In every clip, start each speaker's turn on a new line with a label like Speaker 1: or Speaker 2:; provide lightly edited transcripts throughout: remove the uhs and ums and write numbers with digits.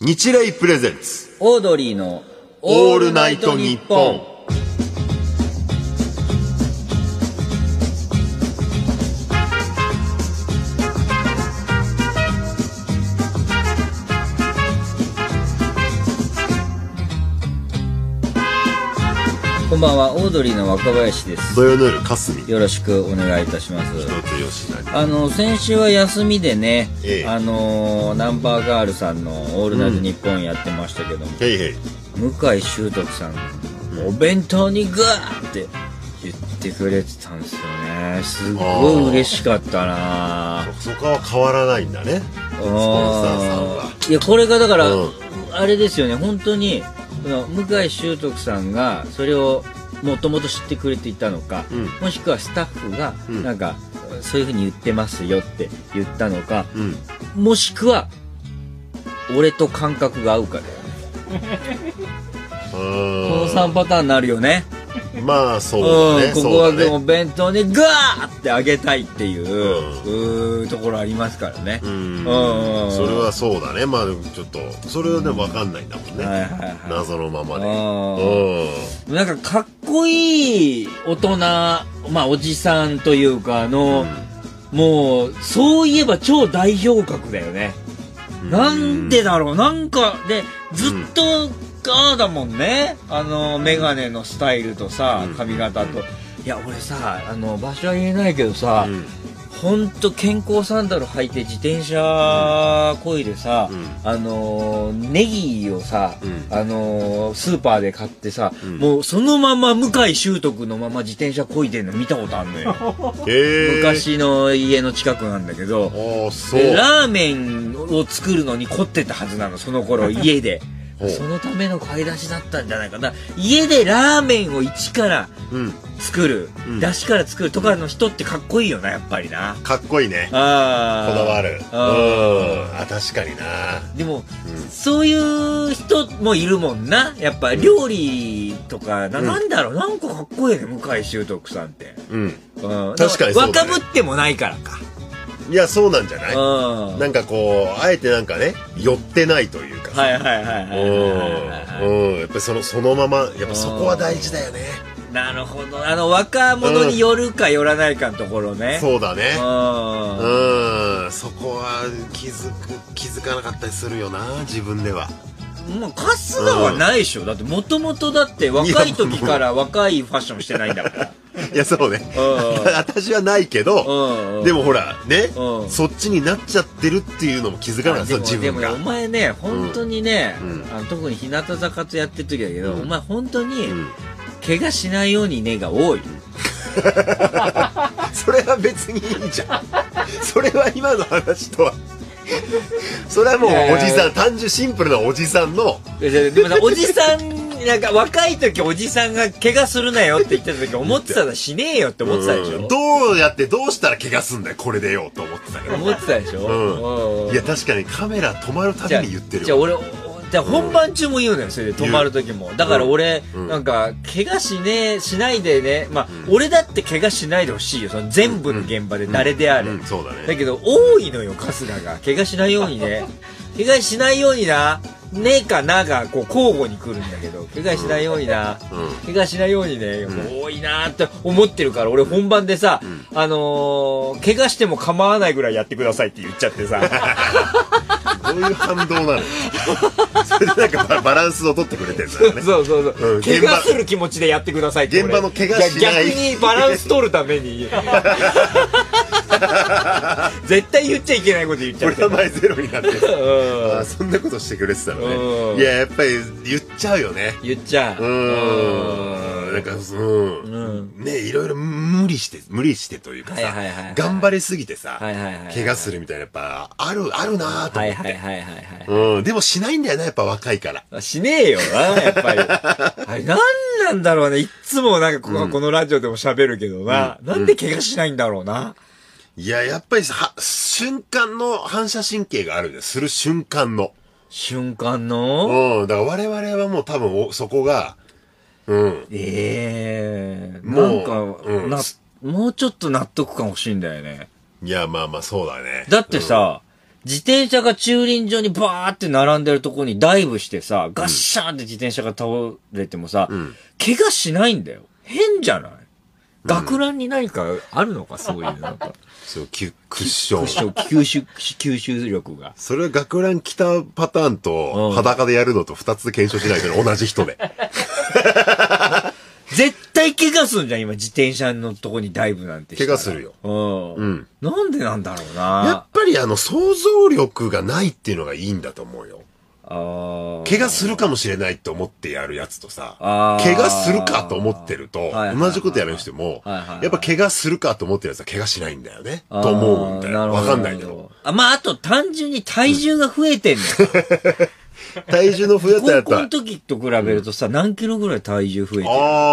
Speaker 1: 日霊プレゼンツ
Speaker 2: オードリーの
Speaker 1: オールナイトニッポン。
Speaker 2: こんばんは、オードリーの若林です。
Speaker 1: 土曜の夜かすみ、
Speaker 2: よろしくお願いいたします。
Speaker 1: 一つよしな
Speaker 2: 先週は休みでね、
Speaker 1: ええ
Speaker 2: ナンバーガールさんのオールナイトニッポンやってましたけども、
Speaker 1: へいへい。
Speaker 2: 向井秀徳さん、お弁当にグーって言ってくれてたんですよね。すごい嬉しかったな。
Speaker 1: そこは変わらないんだね、スポンサーさんは。
Speaker 2: いや、これがだから、
Speaker 1: うん
Speaker 2: あれですよね、本当にその向井秀徳さんがそれをもともと知ってくれていたのか、もしくはスタッフがなんか、そういう風に言ってますよって言ったのか、もしくは俺と感覚が合うかだよね。この3パターンになるよね。
Speaker 1: まあそうだね。
Speaker 2: ここはでも
Speaker 1: ね、
Speaker 2: 弁当にガーってあげたいっていうところありますからね。
Speaker 1: それはそうだね。まあでもちょっとそれはでも分かんないんだもんね、謎のままで。
Speaker 2: なんかかっこいい大人、まあおじさんというかもうそういえば超代表格だよね。なんでだろう、なんかでずっとああだもんね、メガネのスタイルとさ、髪型と、いや俺さ、場所は言えないけどさ、ほんと健康サンダル履いて自転車こいでさ、ネギをさ、スーパーで買ってさ、もうそのまま向井秀徳のまま自転車こいでんの見たことあるのよ。昔の家の近くなんだけど、ラーメンを作るのに凝ってたはずなの、その頃家で。そのための買い出しだったんじゃないかな。家でラーメンを一から作る、出汁から作るとかの人ってかっこいいよな、やっぱりな。
Speaker 1: かっこいいね。こだわる。確かにな。
Speaker 2: でも、そういう人もいるもんな。やっぱ料理とか、なんだろう、なんかかっこいいね、向井秀徳さんって。
Speaker 1: 確かにそうだね。
Speaker 2: 若ぶってもないからか。
Speaker 1: いや、そうなんじゃない？なんかこう、あえてなんかね、寄ってないというかさ。やっぱりそのまま、やっぱそこは大事だよね。
Speaker 2: なるほど。若者に寄るか寄らないかのところね。
Speaker 1: そうだね。そこは気づかなかったりするよな、自分では。
Speaker 2: もう春日はないでしょ。だってもともとだって若い時から若いファッションしてないんだから。
Speaker 1: いや、そうね。私はないけど、でもほら、ね、そっちになっちゃってるっていうのも気づかなかった、自分が。
Speaker 2: でもお前ね、本当にね、特に日向坂とやってる時だけど、お前本当に、怪我しないようにねが多い。
Speaker 1: それは別にいいじゃん。それは今の話とは。それはもうおじさん、単純シンプルなおじさんの。
Speaker 2: でもさ、おじさん、なんか若い時おじさんが怪我するなよって言ってた時思ってたらしねえよって思ってたでしょ。
Speaker 1: どうしたら怪我すんだよこれでよと思ってたけど。
Speaker 2: 思ってたでしょ。
Speaker 1: いや確かにカメラ止まるたびに言ってる。
Speaker 2: じゃあ本番中も言うのよ、それで止まる時も。だから俺、なんか怪我しないでね、まあ俺だって怪我しないでほしいよ、その全部の現場で誰であれ。
Speaker 1: そうだね。
Speaker 2: だけど多いのよ、春日が怪我しないようにね、怪我しないようにな、ねかながこう交互に来るんだけど、怪我しないようにな、怪我しないようにね、多いなって思ってるから、俺本番でさ、怪我しても構わないぐらいやってくださいって言っちゃってさ。
Speaker 1: どういう反動なの？それでなんかバランスを取ってくれてるんだよね。
Speaker 2: そう。怪我する気持ちでやってくださいって。
Speaker 1: 現場の怪我しない。
Speaker 2: 逆にバランス取るために。絶対言っちゃいけないこと言っちゃう。
Speaker 1: プラマイゼロになってさ。そんなことしてくれてたのね。いや、やっぱり言っちゃうよね。
Speaker 2: 言っちゃう。
Speaker 1: なんか、ね、いろいろ無理してというかさ、頑張りすぎてさ、怪我するみたいな、やっぱ、あるなと思って。でもしないんだよな、やっぱ若いから。
Speaker 2: しねえよな、やっぱり。あれ、なんなんだろうね。いっつもなんかこのラジオでも喋るけどな。なんで怪我しないんだろうな。
Speaker 1: いや、やっぱり瞬間の反射神経があるんだよ。する瞬間の。
Speaker 2: 瞬間の？
Speaker 1: だから我々はもう多分そこが、
Speaker 2: なんか、もうちょっと納得感欲しいんだよね。
Speaker 1: いや、まあまあそうだね。
Speaker 2: だってさ、 自転車が駐輪場にバーって並んでるとこにダイブしてさ、ガッシャーンって自転車が倒れてもさ、怪我しないんだよ。変じゃない？学ランに何かあるのか、そういうなんか。
Speaker 1: そう、クッション。
Speaker 2: 吸収力が。
Speaker 1: それは学ラン着たパターンと、裸でやるのと2つで検証しないと同じ人で。
Speaker 2: 絶対怪我すんじゃん、今、自転車のとこにダイブなんてしたら。
Speaker 1: 怪我するよ。
Speaker 2: うん。なんでなんだろうな。
Speaker 1: やっぱり想像力がないっていうのがいいんだと思うよ。怪我するかもしれないと思ってやるやつとさ、怪我するかと思ってると、同じことやる人も、やっぱ怪我するかと思ってるやつは怪我しないんだよね。と思うんだよ。わかんないけど。
Speaker 2: まあ、あと単純に体重が増えてんのよ。
Speaker 1: 体重の増えたやつ
Speaker 2: 高校の時と比べるとさ、何キロぐらい体重増えてる？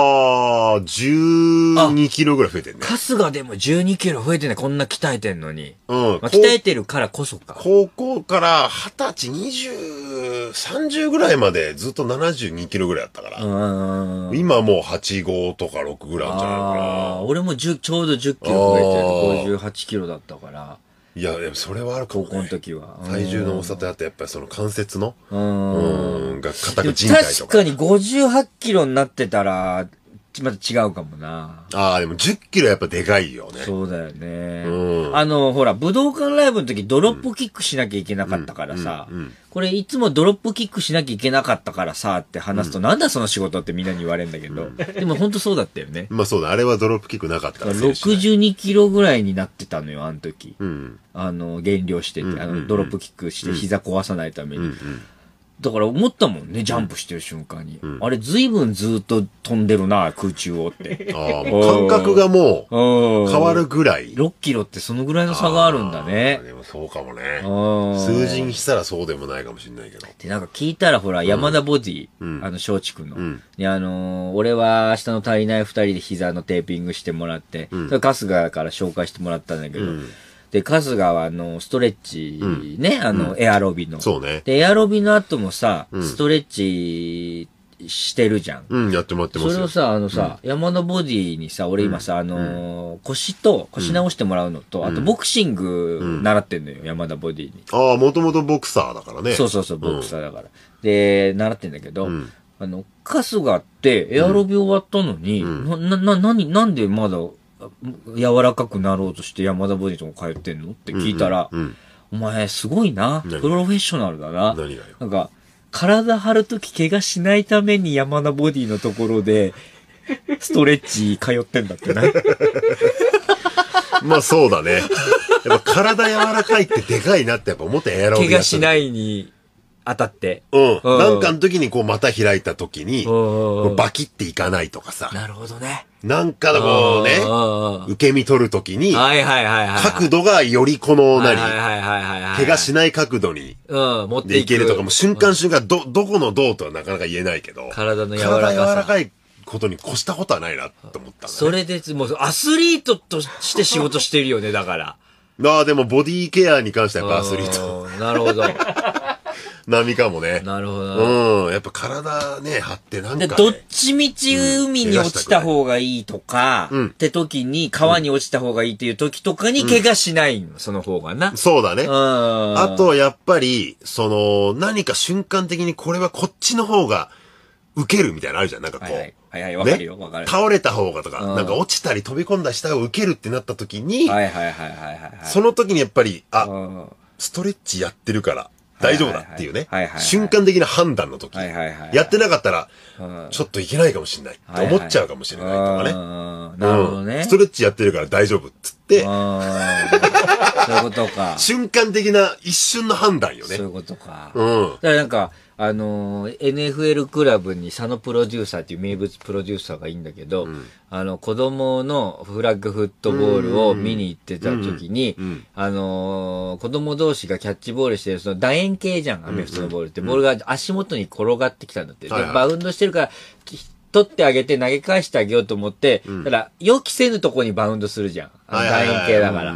Speaker 1: 12キロぐらい増えてるね。
Speaker 2: 春日でも12キロ増えてんね、こんな鍛えてんのに。まあ、鍛えてるからこそか。
Speaker 1: 高校から20歳、20、30ぐらいまでずっと72キロぐらいだったから。今もう85とか6ぐらいあるんじゃないかな。
Speaker 2: 俺もちょうど10キロ増えてると58キロだったから。
Speaker 1: いや、でもそれはあるかもね。
Speaker 2: 高校の時は。
Speaker 1: 体重の重さとやってやっぱりその関節の、が硬く靭帯とか。
Speaker 2: 確かに58キロになってたら、また違うかもな。
Speaker 1: でも10キロやっぱでかいよね。
Speaker 2: そうだよね。ほら、武道館ライブの時ドロップキックしなきゃいけなかったからさ、これいつもドロップキックしなきゃいけなかったからさって話すと、なんだその仕事ってみんなに言われるんだけど、でも本当そうだったよね。
Speaker 1: まあそうだ、あれはドロップキックなかったから。
Speaker 2: 62キロぐらいになってたのよ、あの時。減量してて、ドロップキックして膝壊さないために。だから思ったもんね、ジャンプしてる瞬間に。あれ、随分ずっと飛んでるな、空中をって。
Speaker 1: もう感覚がもう、変わるぐらい。
Speaker 2: 6キロってそのぐらいの差があるんだね。
Speaker 1: でもそうかもね。数字にしたらそうでもないかもしれないけど。
Speaker 2: で、なんか聞いたらほら、山田ボディ、松竹の。俺は明日の足りない2人で膝のテーピングしてもらって、それ春日から紹介してもらったんだけど、で、春日はストレッチね、エアロビの。
Speaker 1: そうね。
Speaker 2: で、エアロビの後もさ、ストレッチしてるじゃん。
Speaker 1: やってもらってますよ。
Speaker 2: それをさ、山のボディにさ、俺今さ、腰直してもらうのと、あとボクシング習ってんのよ、山田ボディに。
Speaker 1: もともとボクサーだからね。
Speaker 2: そう、ボクサーだから。で、習ってんだけど、春日ってエアロビ終わったのに、なんでまだ、柔らかくなろうとして山田ボディとか通ってんのって聞いたら、お前すごいな。プロフェッショナルだな。なんか、体張るとき怪我しないために山田ボディのところで、ストレッチ通ってんだってね。
Speaker 1: まあそうだね。やっぱ体柔らかいってでかいなってやっぱ思ってエアロビ
Speaker 2: 怪我しないに当たって。
Speaker 1: なんかの時にこう股開いた時に、バキっていかないとかさ。
Speaker 2: なるほどね。
Speaker 1: なんかこうね、受け身取るときに、角度がよりこの怪我しない角度に、でいけるとかも瞬間瞬間どこのどうとはなかなか言えないけど、
Speaker 2: 体柔
Speaker 1: らかいことに越したことはないなって思ったんだね。
Speaker 2: それで、もうアスリートとして仕事してるよね、だから。
Speaker 1: でもボディケアに関してはやっぱアスリート。
Speaker 2: なるほど。
Speaker 1: 波かもね。
Speaker 2: なるほど。
Speaker 1: やっぱ体ね、張ってなんか、ね。
Speaker 2: どっちみち海に落ちた方がいいとか、って時に川に落ちた方がいいっていう時とかに怪我しないの、その方がな。
Speaker 1: そうだね。あと、やっぱり、何か瞬間的にこれはこっちの方が受けるみたいなのあるじゃん。なんかこう。
Speaker 2: わかるよ、わかる。
Speaker 1: 倒れた方がとか、なんか落ちたり飛び込んだ下を受けるってなった時に、その時にやっぱり、ストレッチやってるから、大丈夫だっていうね。瞬間的な判断の時。やってなかったら、ちょっといけないかもしれないって思っちゃうかもしれないとかね。
Speaker 2: なるほどね。
Speaker 1: ストレッチやってるから大丈夫っつって。そう
Speaker 2: いうことか。
Speaker 1: 瞬間的な一瞬の判断よね。
Speaker 2: そういうことか。だからなんか、NFL クラブに佐野プロデューサーっていう名物プロデューサーがいいんだけど、子供のフラッグフットボールを見に行ってた時に、子供同士がキャッチボールしてる、その楕円形じゃん、アメフトのボールって。ボールが足元に転がってきたんだって。で、バウンドしてるから、取ってあげて投げ返してあげようと思って、だから予期せぬとこにバウンドするじゃん。楕円形だから。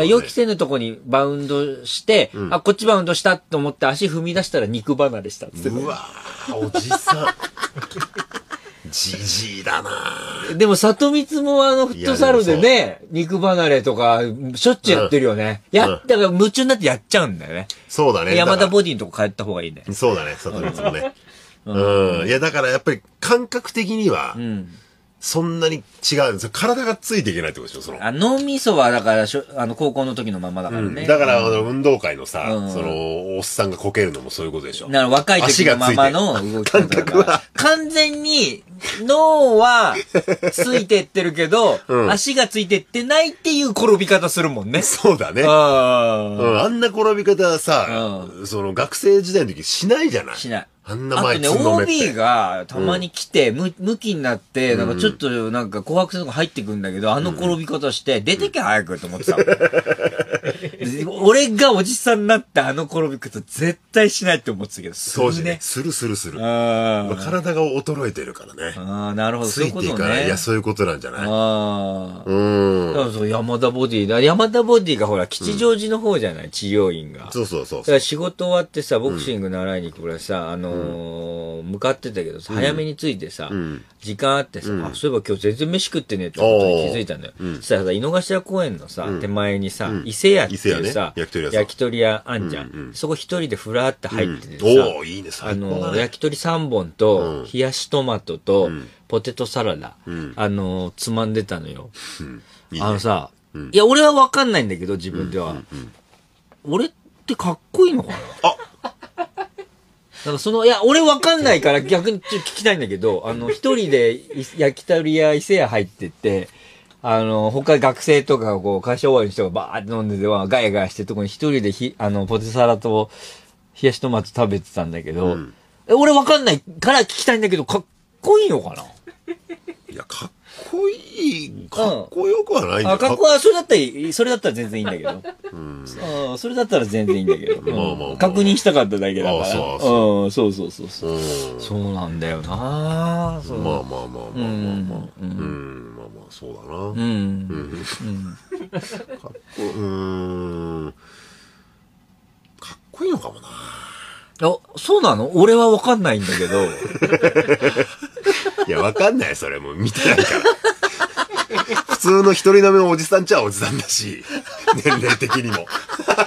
Speaker 2: 予期せぬとこにバウンドして、こっちバウンドしたと思って足踏み出したら肉離れしたっつって。
Speaker 1: うわー、おじさん。 じじいだな。
Speaker 2: でも、里光もフットサルでね、肉離れとか、しょっちゅうやってるよね。だから夢中になってやっちゃうんだよね。
Speaker 1: そうだね。
Speaker 2: 山田ボディのとこ帰った方がいいね。
Speaker 1: そうだね、里光もね。いや、だからやっぱり感覚的には、そんなに違うんですよ。体がついていけないってことでしょ、
Speaker 2: 脳みそは、だから、高校の時のままだからね。
Speaker 1: だから、運動会のさ、おっさんがこけるのもそういうことでしょ。
Speaker 2: 若い時のままの動き感覚は。完全に、脳はついてってるけど、足がついてってないっていう転び方するもんね。
Speaker 1: そうだね。あんな転び方はさ、学生時代の時しないじゃない。
Speaker 2: しない。
Speaker 1: あんな前
Speaker 2: つんのめって。OB がたまに来て、向きになって、なんかちょっとなんか紅白線とか入ってくんだけど、転び方して、出てけ早くと思ってた。俺がおじさんになって転び方絶対しないって思ってたけど、
Speaker 1: そうですね。する。体が衰えてるからね。
Speaker 2: なるほど。
Speaker 1: ついていかない。いや、そういうことなんじゃない？
Speaker 2: そう、山田ボディだ。山田ボディがほら、吉祥寺の方じゃない、治療院が。
Speaker 1: そう。
Speaker 2: だから仕事終わってさ、ボクシング習いに行くからさ、向かってたけどさ、早めに着いてさ、時間あってさ、そういえば今日全然飯食ってねえってことに気づいたんだよ。そしたらさ、井の頭公園のさ、手前にさ、伊勢屋っていうさ、焼き鳥屋あんじゃん。そこ一人でふらーって入っててさ、
Speaker 1: いいね、最高だね。
Speaker 2: 焼き鳥3本と、冷やしトマトと、ポテトサラダ、つまんでたのよ。さ、いや、俺はわかんないんだけど、自分では。俺ってかっこいいのかな？なんかいや、俺わかんないから逆にちょっと聞きたいんだけど、一人で焼き鳥屋伊勢屋入ってって、他学生とかこう、会社終わりの人がバーって飲んでては、ガヤガヤしてるとこに一人でポテサラと冷やしトマト食べてたんだけど、俺わかんないから聞きたいんだけど、かっこいいのかな？
Speaker 1: いや、かっこよくはないんだよ。
Speaker 2: かっこは、それだったら全然いいんだけど。それだったら全然いいんだけど。確認したかっただけだから。そう。そうなんだよな。
Speaker 1: まあ、そうだな。かっこいいのかもな。
Speaker 2: そうなの？俺はわかんないんだけど。
Speaker 1: いや、わかんない、それもう見てないから。普通の一人飲みのおじさんっちゃおじさんだし、年齢的にも。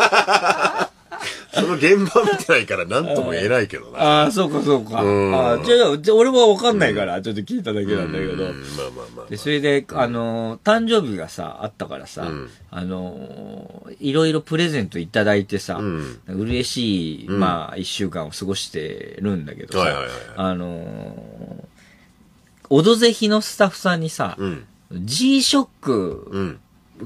Speaker 1: その現場見てないから何とも言えないけどな。
Speaker 2: そうか。じゃあ、俺はわかんないから、ちょっと聞いただけなんだけど。で、それで、誕生日がさ、あったからさ、いろいろプレゼントいただいてさ、嬉しい、一週間を過ごしてるんだけどさ、オドぜひのスタッフさんにさ、G-SHOCK、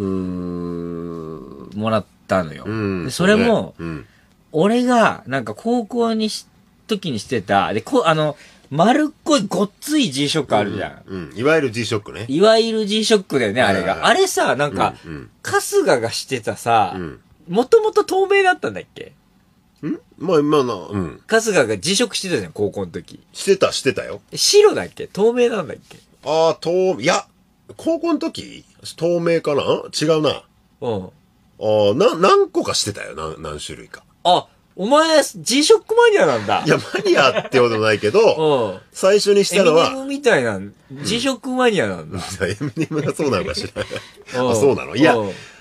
Speaker 2: もらったのよ。でそれも、俺が、なんか高校時にしてた、で、丸っこいごっつい G-SHOCK あるじゃん。
Speaker 1: いわゆる G-SHOCK ね。
Speaker 2: いわゆる G-SHOCK だよね、あれが。あれさ、なんか、春日がしてたさ、もともと透明だったんだっけ？
Speaker 1: まあ、
Speaker 2: 春日が G-SHOCK してたじゃん、高校の時。
Speaker 1: してたよ。
Speaker 2: 白だっけ？透明なんだっけ？
Speaker 1: いや、高校の時透明かな？違うな。何個かしてたよ、何種類か。
Speaker 2: お前、G-SHOCK マニアなんだ。
Speaker 1: いや、マニアってことないけど、最初にしたのは。
Speaker 2: エミネムみたいな、G-SHOCK マニアなんだ。
Speaker 1: エミネムがそうなのかしら。そうなの？いや、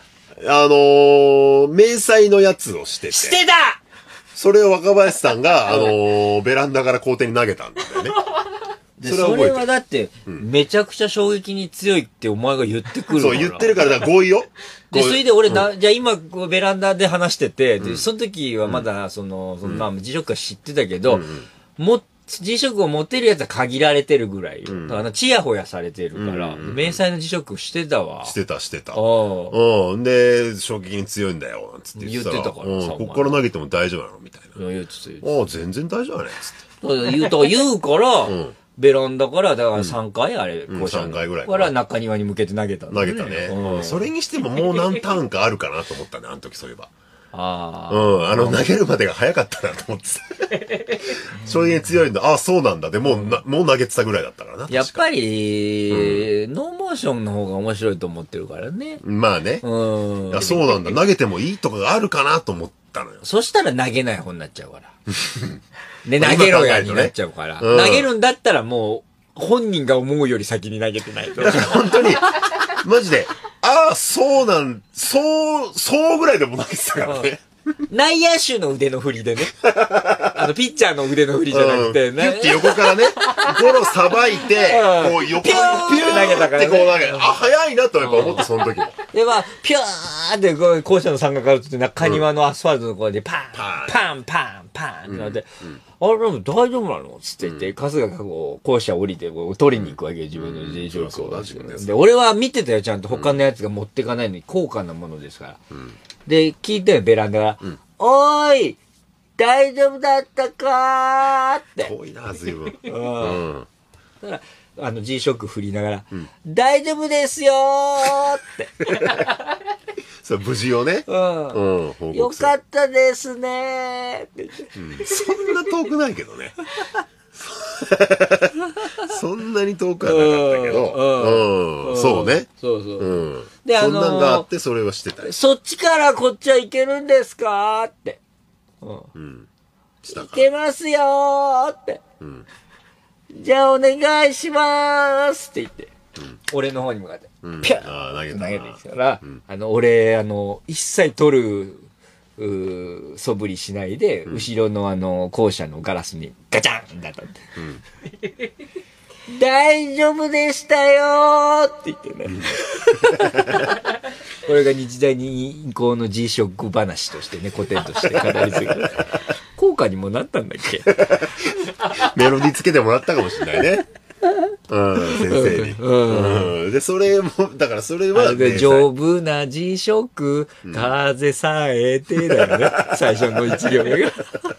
Speaker 1: 迷彩のやつをしてて。
Speaker 2: してた！
Speaker 1: それを若林さんが、ベランダから校庭に投げたんだよね。
Speaker 2: それはだって、めちゃくちゃ衝撃に強いってお前が言ってくるから。
Speaker 1: そう、言ってるから、合意よ。
Speaker 2: で、それで俺じゃあ今、ベランダで話してて、で、その時はまだ、G-SHOCK は知ってたけど、G-SHOCK を持てるやつは限られてるぐらい。チヤホヤされてるから、迷彩のG-SHOCKしてたわ。
Speaker 1: してた。で、衝撃に強いんだよ、なんつって
Speaker 2: 言ってたからさ。
Speaker 1: ここから投げても大丈夫なのみたいな。全然大丈夫だね、つ
Speaker 2: って。言うから、ベランダから、だから3回あれ、
Speaker 1: 3回ぐらい。
Speaker 2: から中庭に向けて投げた。
Speaker 1: 投げたね。それにしてももう何ターンかあるかなと思ったね、あの時そういえば。投げるまでが早かったなと思って衝撃に強いんだ。そうなんだ。でもう投げてたぐらいだったからな。
Speaker 2: やっぱり、ノーモーションの方が面白いと思ってるからね。
Speaker 1: まあね。そうなんだ。投げてもいいとかがあるかなと思ったのよ。
Speaker 2: そしたら投げない方になっちゃうから。で、投げろやになっちゃうから。投げるんだったらもう、 本人が思うより先に投げてないと。
Speaker 1: 本当に、マジで、そうぐらいでも投げてたからね。
Speaker 2: 内野手の腕の振りでね。ピッチャーの腕の振りじゃなくて
Speaker 1: ね。ピュって横からね、ゴロさばいて、こう横にピュー
Speaker 2: 投げたからね。
Speaker 1: こう投げ、早いなとやっぱ思って、その時も。
Speaker 2: で、ピューって、校舎の三角からって中庭のアスファルトのところでパン、パン、パン、パンってなって、あれ、大丈夫なのつって言って、春日がこう、校舎降りて、取りに行くわけよ、自分の自転車を。で、俺は見てたよ、ちゃんと他のやつが持ってかないのに、高価なものですから。で、聞いたよ、ベランダから。おーい大丈夫だったかーって。
Speaker 1: 遠いな、随分。
Speaker 2: だから、G-SHOCK 振りながら、大丈夫ですよーって。
Speaker 1: そう、無事をね。
Speaker 2: よかったですねーって。
Speaker 1: そんな遠くないけどね。そんなに遠くはなかったけど、そうね。
Speaker 2: そうそう。
Speaker 1: で、そんなんがあって、それはしてたよ。
Speaker 2: そっちからこっちは行けるんですかって。行けますよーって。じゃあお願いしまーすって言って、俺の方に向かって、ピャー投げてきたら、俺、一切取る、素振りしないで、後ろの校舎のガラスにガチャンだったって。大丈夫でしたよーって言ってね。これが日大にこの G-SHOCK 話としてね、古典として語り継ぐ。効果にもなったんだっけ
Speaker 1: メロディーつけてもらったかもしれないね。先生に。で、それも、だからそれは、
Speaker 2: 丈夫な G-SHOCK、風さえてだよね。最初の一行目が。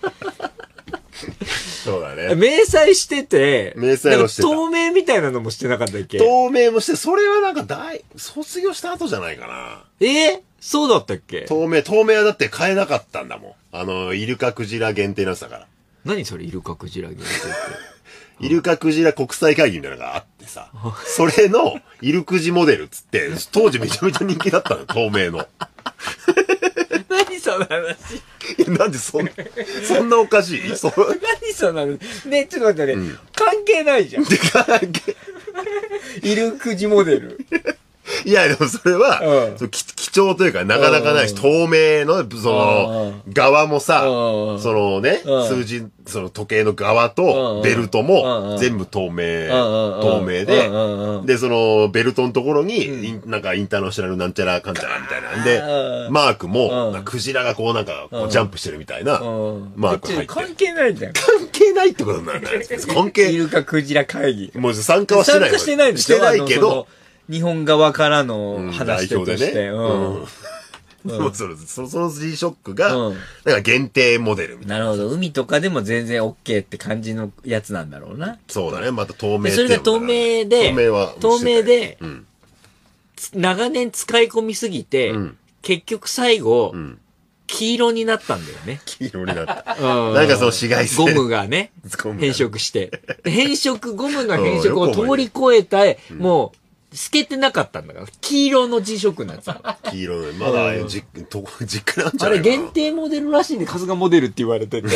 Speaker 1: そうだね。
Speaker 2: 明細してて、
Speaker 1: 明細をしてた。
Speaker 2: 透明みたいなのもしてなかったっけ？
Speaker 1: 透明もして、それはなんか卒業した後じゃないかな。
Speaker 2: そうだったっけ？
Speaker 1: 透明はだって買えなかったんだもん。イルカクジラ限定のやつだから。
Speaker 2: 何それ、イルカクジラ限定って。
Speaker 1: イルカクジラ国際会議みたいなのがあってさ、それのイルクジモデルっつって、当時めちゃめちゃ人気だったのよ、透明の。
Speaker 2: 何その話。
Speaker 1: なんでそんなおかしい何
Speaker 2: その話。ね、ちょっと待ってね、関係ないじゃん。イルクジモデル。
Speaker 1: いや、でもそれは、貴重というか、なかなかないし、透明の、側もさ、数字、時計の側と、ベルトも、全部透明で、で、ベルトのところに、なんかインターナショナルなんちゃらかんちゃらみたいなんで、マークも、クジラがこうなんか、ジャンプしてるみたいな、マーク入って。
Speaker 2: 関係ないじゃん。
Speaker 1: 関係ないってことになるんだよ。関係。
Speaker 2: イルカクジラ会議。
Speaker 1: もう参加はしてない。
Speaker 2: 参加してないんですよ。
Speaker 1: してないけど、
Speaker 2: 日本側からの話として。
Speaker 1: でもその G-SHOCK が、だから限定モデルみたいな。
Speaker 2: なるほど。海とかでも全然 OK って感じのやつなんだろうな。
Speaker 1: そうだね。また透明って
Speaker 2: それが透明で、長年使い込みすぎて、結局最後、黄色になったんだよね。
Speaker 1: 黄色になった。なんかその紫外線。
Speaker 2: ゴムがね、変色して。ゴムの変色を通り越えた、もう、透けてなかったんだから。黄色の G-SHOCK のやつだ。
Speaker 1: 黄色の、まだ実家なんじゃないかな。
Speaker 2: あれ限定モデルらしいんで、春日モデルって言われてて。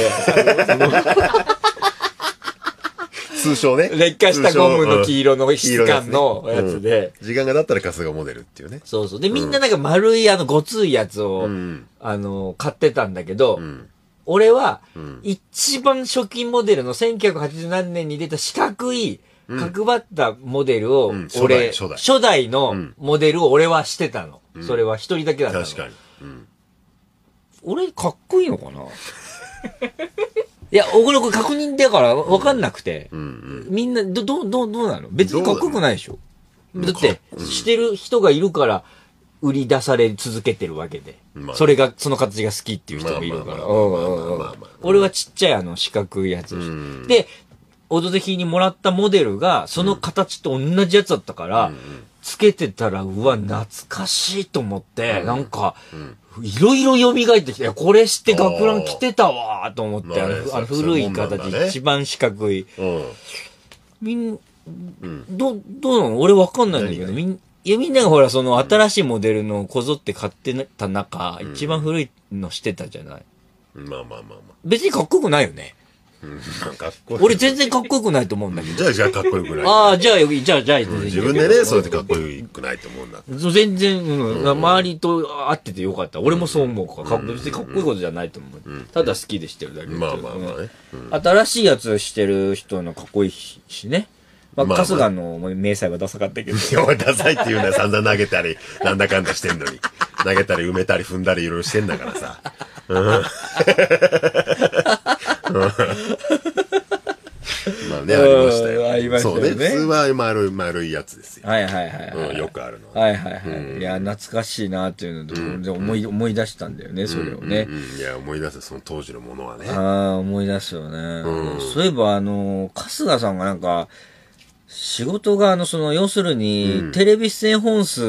Speaker 1: 通称ね。
Speaker 2: 劣化したゴムの黄色の質感のやつで。
Speaker 1: 時間が経ったら春日モデルっていうね。
Speaker 2: そうそう。で、みんななんか丸いごついやつを、買ってたんだけど、俺は、一番初期モデルの1980何年に出た四角い、角張ったモデルを、初代のモデルを俺はしてたの。それは一人だけだったの。
Speaker 1: 確かに。
Speaker 2: 俺、かっこいいのかないや、俺これ確認だから分かんなくて。みんな、どうなの？別にかっこよくないでしょ？だって、してる人がいるから、売り出され続けてるわけで。それが、その形が好きっていう人がいるから。俺はちっちゃい四角いやつをして。で、オドぜひにもらったモデルが、その形と同じやつだったから、つけてたら、うわ、懐かしいと思って、なんか、いろいろ蘇ってきて、これして学ラン着てたわと思って、古い形、一番四角い。どうなの？俺わかんないんだけど、みんながほら、その新しいモデルのこぞって買ってた中、一番古いのしてたじゃない。
Speaker 1: まあ。
Speaker 2: 別にかっこよくないよね。
Speaker 1: かっこいい。
Speaker 2: 俺全然かっこよくないと思うんだけど。
Speaker 1: じゃあかっこよくない。
Speaker 2: ああ、じゃあ、
Speaker 1: 自分でね、そうやってかっこよくないと思うんだ。
Speaker 2: 全然、周りと会っててよかった。俺もそう思うから、別にかっこいいことじゃないと思う。ただ好きでしてるだけで。
Speaker 1: まあまあまあね。
Speaker 2: 新しいやつしてる人のかっこいいしね。まあ、春日の明細はダサかったけど。
Speaker 1: いや、ダサいって言うなら散々投げたり、なんだかんだしてんのに。投げたり埋めたり踏んだりいろいろしてんだからさ。まあね、ありましたよ。
Speaker 2: ありましたよね。
Speaker 1: そうね。普通は丸いやつですよ。
Speaker 2: はいはいはい。
Speaker 1: よくあるの。
Speaker 2: はいはいはい。いや、懐かしいなっていうので、思い出したんだよね、それをね。
Speaker 1: いや、思い出す、その当時のものはね。
Speaker 2: ああ、思い出すよね。そういえば、春日さんがなんか、仕事が、要するに、テレビ出演本数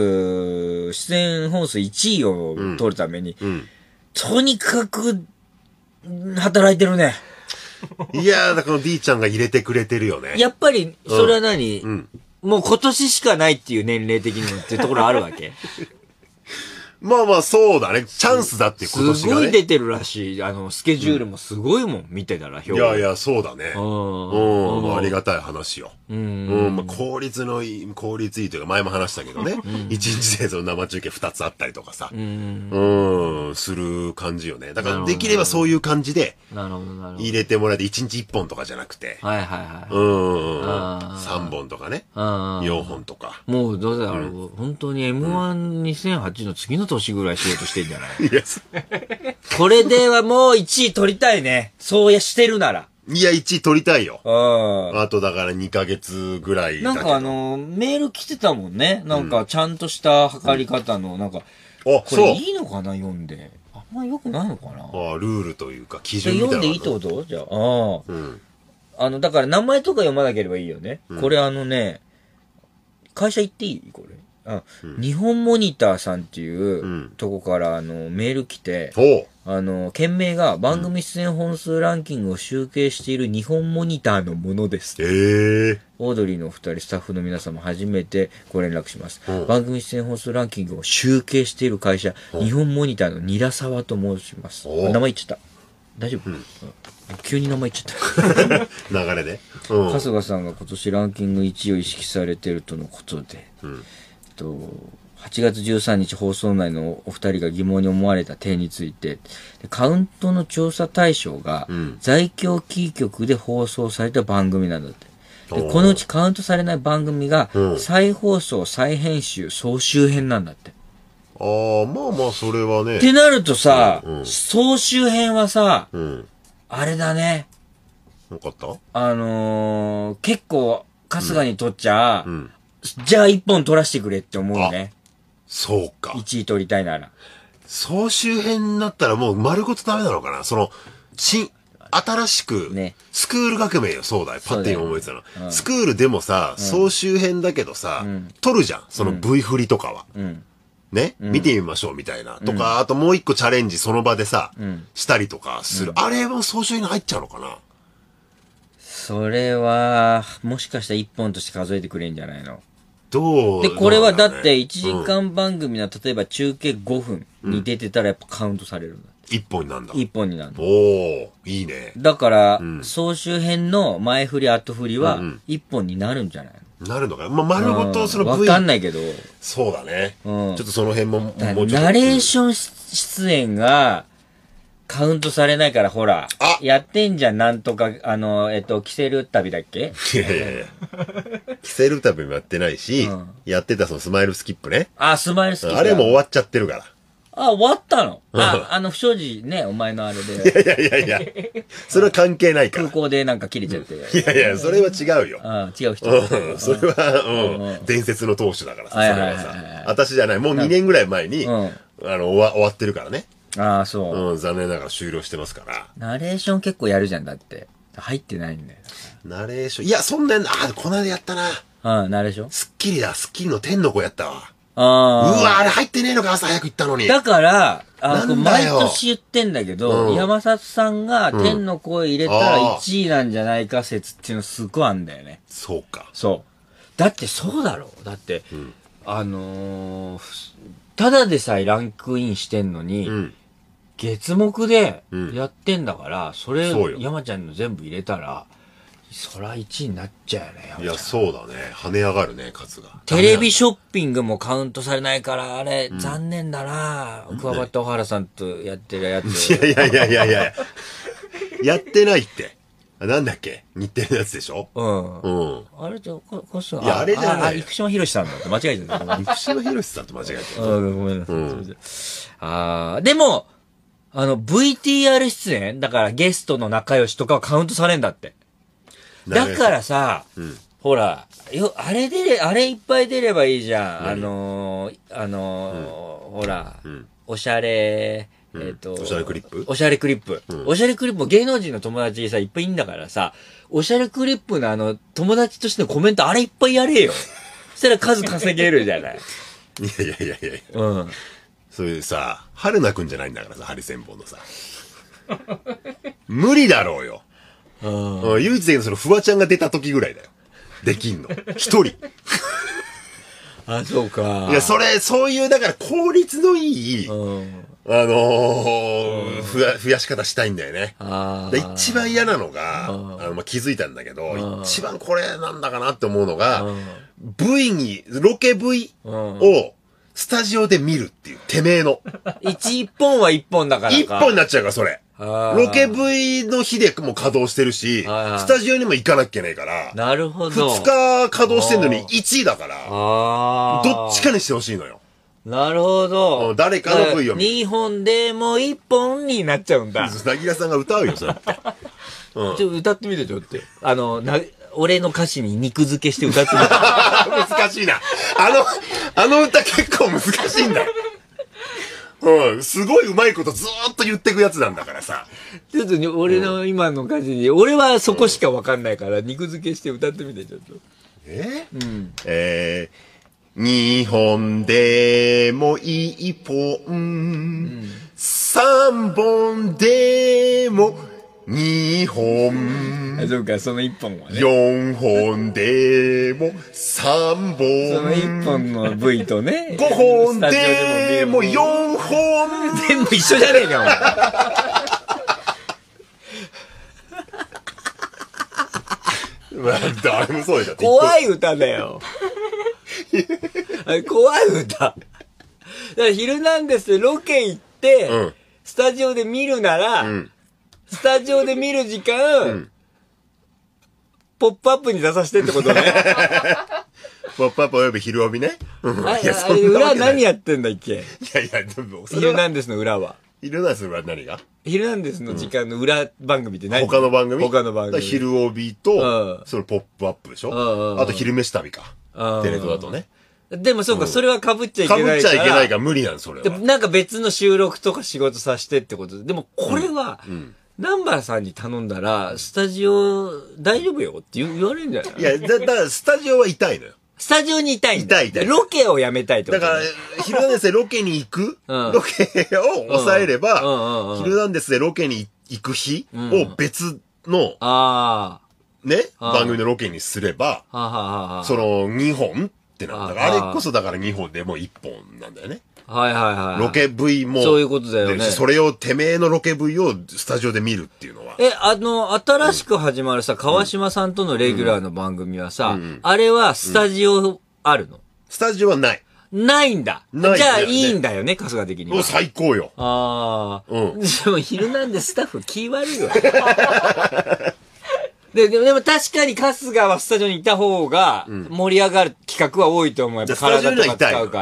Speaker 2: 1位を取るために、とにかく、働いてるね。
Speaker 1: いやー、だから D ちゃんが入れてくれてるよね。
Speaker 2: やっぱり、それは何、もう今年しかないっていう年齢的にもっていうところあるわけ
Speaker 1: まあまあ、そうだね。チャンスだって今年がね。
Speaker 2: すごい出てるらしい。スケジュールもすごいもん、見てたら、
Speaker 1: いやいや、そうだね。ありがたい話よ。まあ、効率いいというか、前も話したけどね。一日でその生中継2つあったりとかさ。する感じよね。だから、できればそういう感じで、入れてもらえて、1日1本とかじゃなくて。
Speaker 2: はいはいはい。
Speaker 1: 3本とかね。4本とか。
Speaker 2: もう、どうだろう。本当に M12008 の次の年ぐらい仕事してんじゃないいや、これではもう1位取りたいね。そうしてるなら。
Speaker 1: いや、1位取りたいよ。あとだから2ヶ月ぐらいだけど。
Speaker 2: なんかメール来てたもんね。なんかちゃんとした測り方の、なんか、これいいのかな読んで。あんま良くないのかな
Speaker 1: ルールというか基準みたいな。
Speaker 2: 読んでいいってことじゃあ。だから名前とか読まなければいいよね。これ会社行っていいこれ。日本モニターさんっていうとこからメール来て、件名が番組出演本数ランキングを集計している日本モニターのものです。オードリーのお二人、スタッフの皆様初めてご連絡します。番組出演本数ランキングを集計している会社、日本モニターの韮沢と申します。名前言っちゃった。大丈夫、急に名前言っちゃった。
Speaker 1: 流れで。
Speaker 2: 春日さんが今年ランキング1位を意識されているとのことで、8月13日放送内のお二人が疑問に思われた点について、カウントの調査対象が在京キー局で放送された番組なんだって。でこのうちカウントされない番組が再放送、再編集、総集編なんだって。
Speaker 1: まあまあそれはね。
Speaker 2: ってなるとさ、総集編はさ、あれだね。
Speaker 1: よかった？
Speaker 2: 結構春日にとっちゃ、じゃあ1本取らせてくれって思うね。
Speaker 1: そうか。
Speaker 2: 1位取りたいなら。
Speaker 1: 総集編になったらもう丸ごとダメなのかな新しく、スクール革命よ、そうだよ。パッて今思いついたの。スクールでもさ、総集編だけどさ、取るじゃん。その V 振りとかは。ね、見てみましょうみたいな。とか、あともう一個チャレンジその場でさ、したりとかする。あれも総集編に入っちゃうのかな？
Speaker 2: それは、もしかしたら1本として数えてくれんじゃないの？
Speaker 1: で、
Speaker 2: これはだって1時間番組の、例えば中継5分に出てたらやっぱカウントされるんだ。
Speaker 1: 1本になるんだ。
Speaker 2: 1本になる。
Speaker 1: いいね。
Speaker 2: だから、総集編の前振り後振りは1本になるんじゃないの？
Speaker 1: なるのかな？まあ、丸ごとその
Speaker 2: V。わかんないけど。
Speaker 1: そうだね。ちょっとその辺も、もうちょっと。
Speaker 2: ナレーション出演が、カウントされないから、ほら。やってんじゃん、なんとか、キセル旅だっけ？
Speaker 1: いやいやいや。キセル旅もやってないし、やってたそのスマイルスキップね。
Speaker 2: スマイルスキップ。
Speaker 1: あれも終わっちゃってるから。
Speaker 2: 終わったの？不祥事ね、お前のあれで。
Speaker 1: いやいや、それは関係ないから。
Speaker 2: 空港でなんか切れちゃって。
Speaker 1: いやいや、それは違うよ。
Speaker 2: 違う人。
Speaker 1: それは、伝説の投手だからさ、それはさ。私じゃない、もう2年ぐらい前に、終わってるからね。
Speaker 2: そう。
Speaker 1: 残念ながら終了してますから。
Speaker 2: ナレーション結構やるじゃんだって。入ってないんだよ。
Speaker 1: ナレーション、いや、そんな、この間やったな。
Speaker 2: ナレーション？
Speaker 1: スッキリだ、スッキリの天の子やったわ。うわ、あれ入ってねえのか、朝早く行ったのに。
Speaker 2: だから、毎年言ってんだけど、山里さんが天の声入れたら1位なんじゃないか説っていうのすごいあんだよね。
Speaker 1: そうか。
Speaker 2: そう。だってそうだろう。だって、ただでさえランクインしてんのに、 月目でやってんだから、それ、山ちゃんの全部入れたら、そら1位になっちゃうよね。
Speaker 1: いや、そうだね。跳ね上がるね、数が。
Speaker 2: テレビショッピングもカウントされないから、あれ、残念だな。桑畑小原さんとやってるやつ。
Speaker 1: いや。やってないって。なんだっけ日テレのやつでしょ。
Speaker 2: あれと、こそ、
Speaker 1: いや、あれじゃない。
Speaker 2: 生島博さんだって間違えてる。
Speaker 1: 生島博さんと間違えてる。
Speaker 2: ごめんなさい。でも、VTR 出演だからゲストの仲良しとかはカウントされんだって。だからさ、ほら、あれいっぱい出ればいいじゃん。ほら、おしゃれ、
Speaker 1: おしゃれクリップ
Speaker 2: おしゃれクリップ。おしゃれクリップも芸能人の友達にさ、いっぱいいんだからさ、おしゃれクリップの友達としてのコメントあれいっぱいやれよ。そしたら数稼げるじゃない。
Speaker 1: いや。そういうさ、春菜くんじゃないんだからさ、ハリセンボンのさ。無理だろうよ。唯一でそのフワちゃんが出た時ぐらいだよ。できんの。一人。
Speaker 2: あ、そうか。
Speaker 1: いや、そういう、だから効率のいい、増やし方したいんだよね。一番嫌なのが、気づいたんだけど、一番これなんだかなって思うのが、ロケ V を、スタジオで見るっていう、てめえの。
Speaker 2: 一本は一本だからか。
Speaker 1: 一本になっちゃうから、それ。ロケ V の日でも稼働してるし、スタジオにも行かなきゃいけないから。
Speaker 2: なるほど。
Speaker 1: 2日稼働してんのに1位だから、どっちかにしてほしいのよ。
Speaker 2: なるほど。
Speaker 1: 誰かの V を見る。
Speaker 2: 2本でも1本になっちゃうんだ。
Speaker 1: なぎらさんが歌うよ、それって。
Speaker 2: 歌ってみてちょっと。俺の歌詞に肉付けして歌ってみて。
Speaker 1: 難しいな。あの歌結構難しいんだよ。すごい上手いことずーっと言ってくやつなんだからさ。
Speaker 2: ちょっと俺の今の歌詞に、俺はそこしかわかんないから、肉付けして歌ってみて、ちょっと。
Speaker 1: 2本でも1本、3本でも2本。
Speaker 2: そうか、その1本はね。
Speaker 1: 4本でも3本。
Speaker 2: その1本の V とね。
Speaker 1: 5本でも4本。
Speaker 2: 全部一緒じゃねえか、お前。
Speaker 1: 誰もそうでしょ。
Speaker 2: 怖い歌だよ。怖い歌。だからヒルナンデスでロケ行って、スタジオで見るなら、スタジオで見る時間、ポップアップに出させてってことね。
Speaker 1: ポップアップおよび昼帯ね。
Speaker 2: 裏何やってんだっけ。
Speaker 1: いや、でも、
Speaker 2: ヒルナンデスの裏は。
Speaker 1: ヒルナンデスの裏何が
Speaker 2: ヒルナンデスの時間の裏番組って何？
Speaker 1: 他の番組？
Speaker 2: 他の番組。
Speaker 1: 昼帯と、そのポップアップでしょ。あと昼飯旅か。テレ東だとね。
Speaker 2: でもそうか、それは被っちゃいけないから。
Speaker 1: 被っちゃいけないから無理なんそれは。
Speaker 2: でもなんか別の収録とか仕事させてってことで。でもこれは、南原さんに頼んだら、スタジオ大丈夫よって言われるんじゃない？
Speaker 1: いや、だからスタジオは痛いのよ。
Speaker 2: スタジオにいたいんだ。
Speaker 1: 痛い。
Speaker 2: ロケをやめたいってこと
Speaker 1: だから、ヒルナンデスでロケに行く、ロケを抑えれば、ヒルナンデスでロケに行く日を別の、ね、番組のロケにすれば、その2本ってなんだから、あれこそだから2本でも1本なんだよね。ロケ V も、
Speaker 2: そういうことだよね。
Speaker 1: それをてめえのロケ V をスタジオで見るっていうのは。
Speaker 2: 新しく始まるさ、川島さんとのレギュラーの番組はさ、あれはスタジオあるの？
Speaker 1: スタジオはない。
Speaker 2: ないんだ。じゃあいいんだよね、春日的には。
Speaker 1: もう最高よ。
Speaker 2: でも、ヒルナンデスタッフ気悪いわ。でも確かに春日はスタジオにいた方が盛り上がる企画は多いと思う。やっぱ体とか使うから。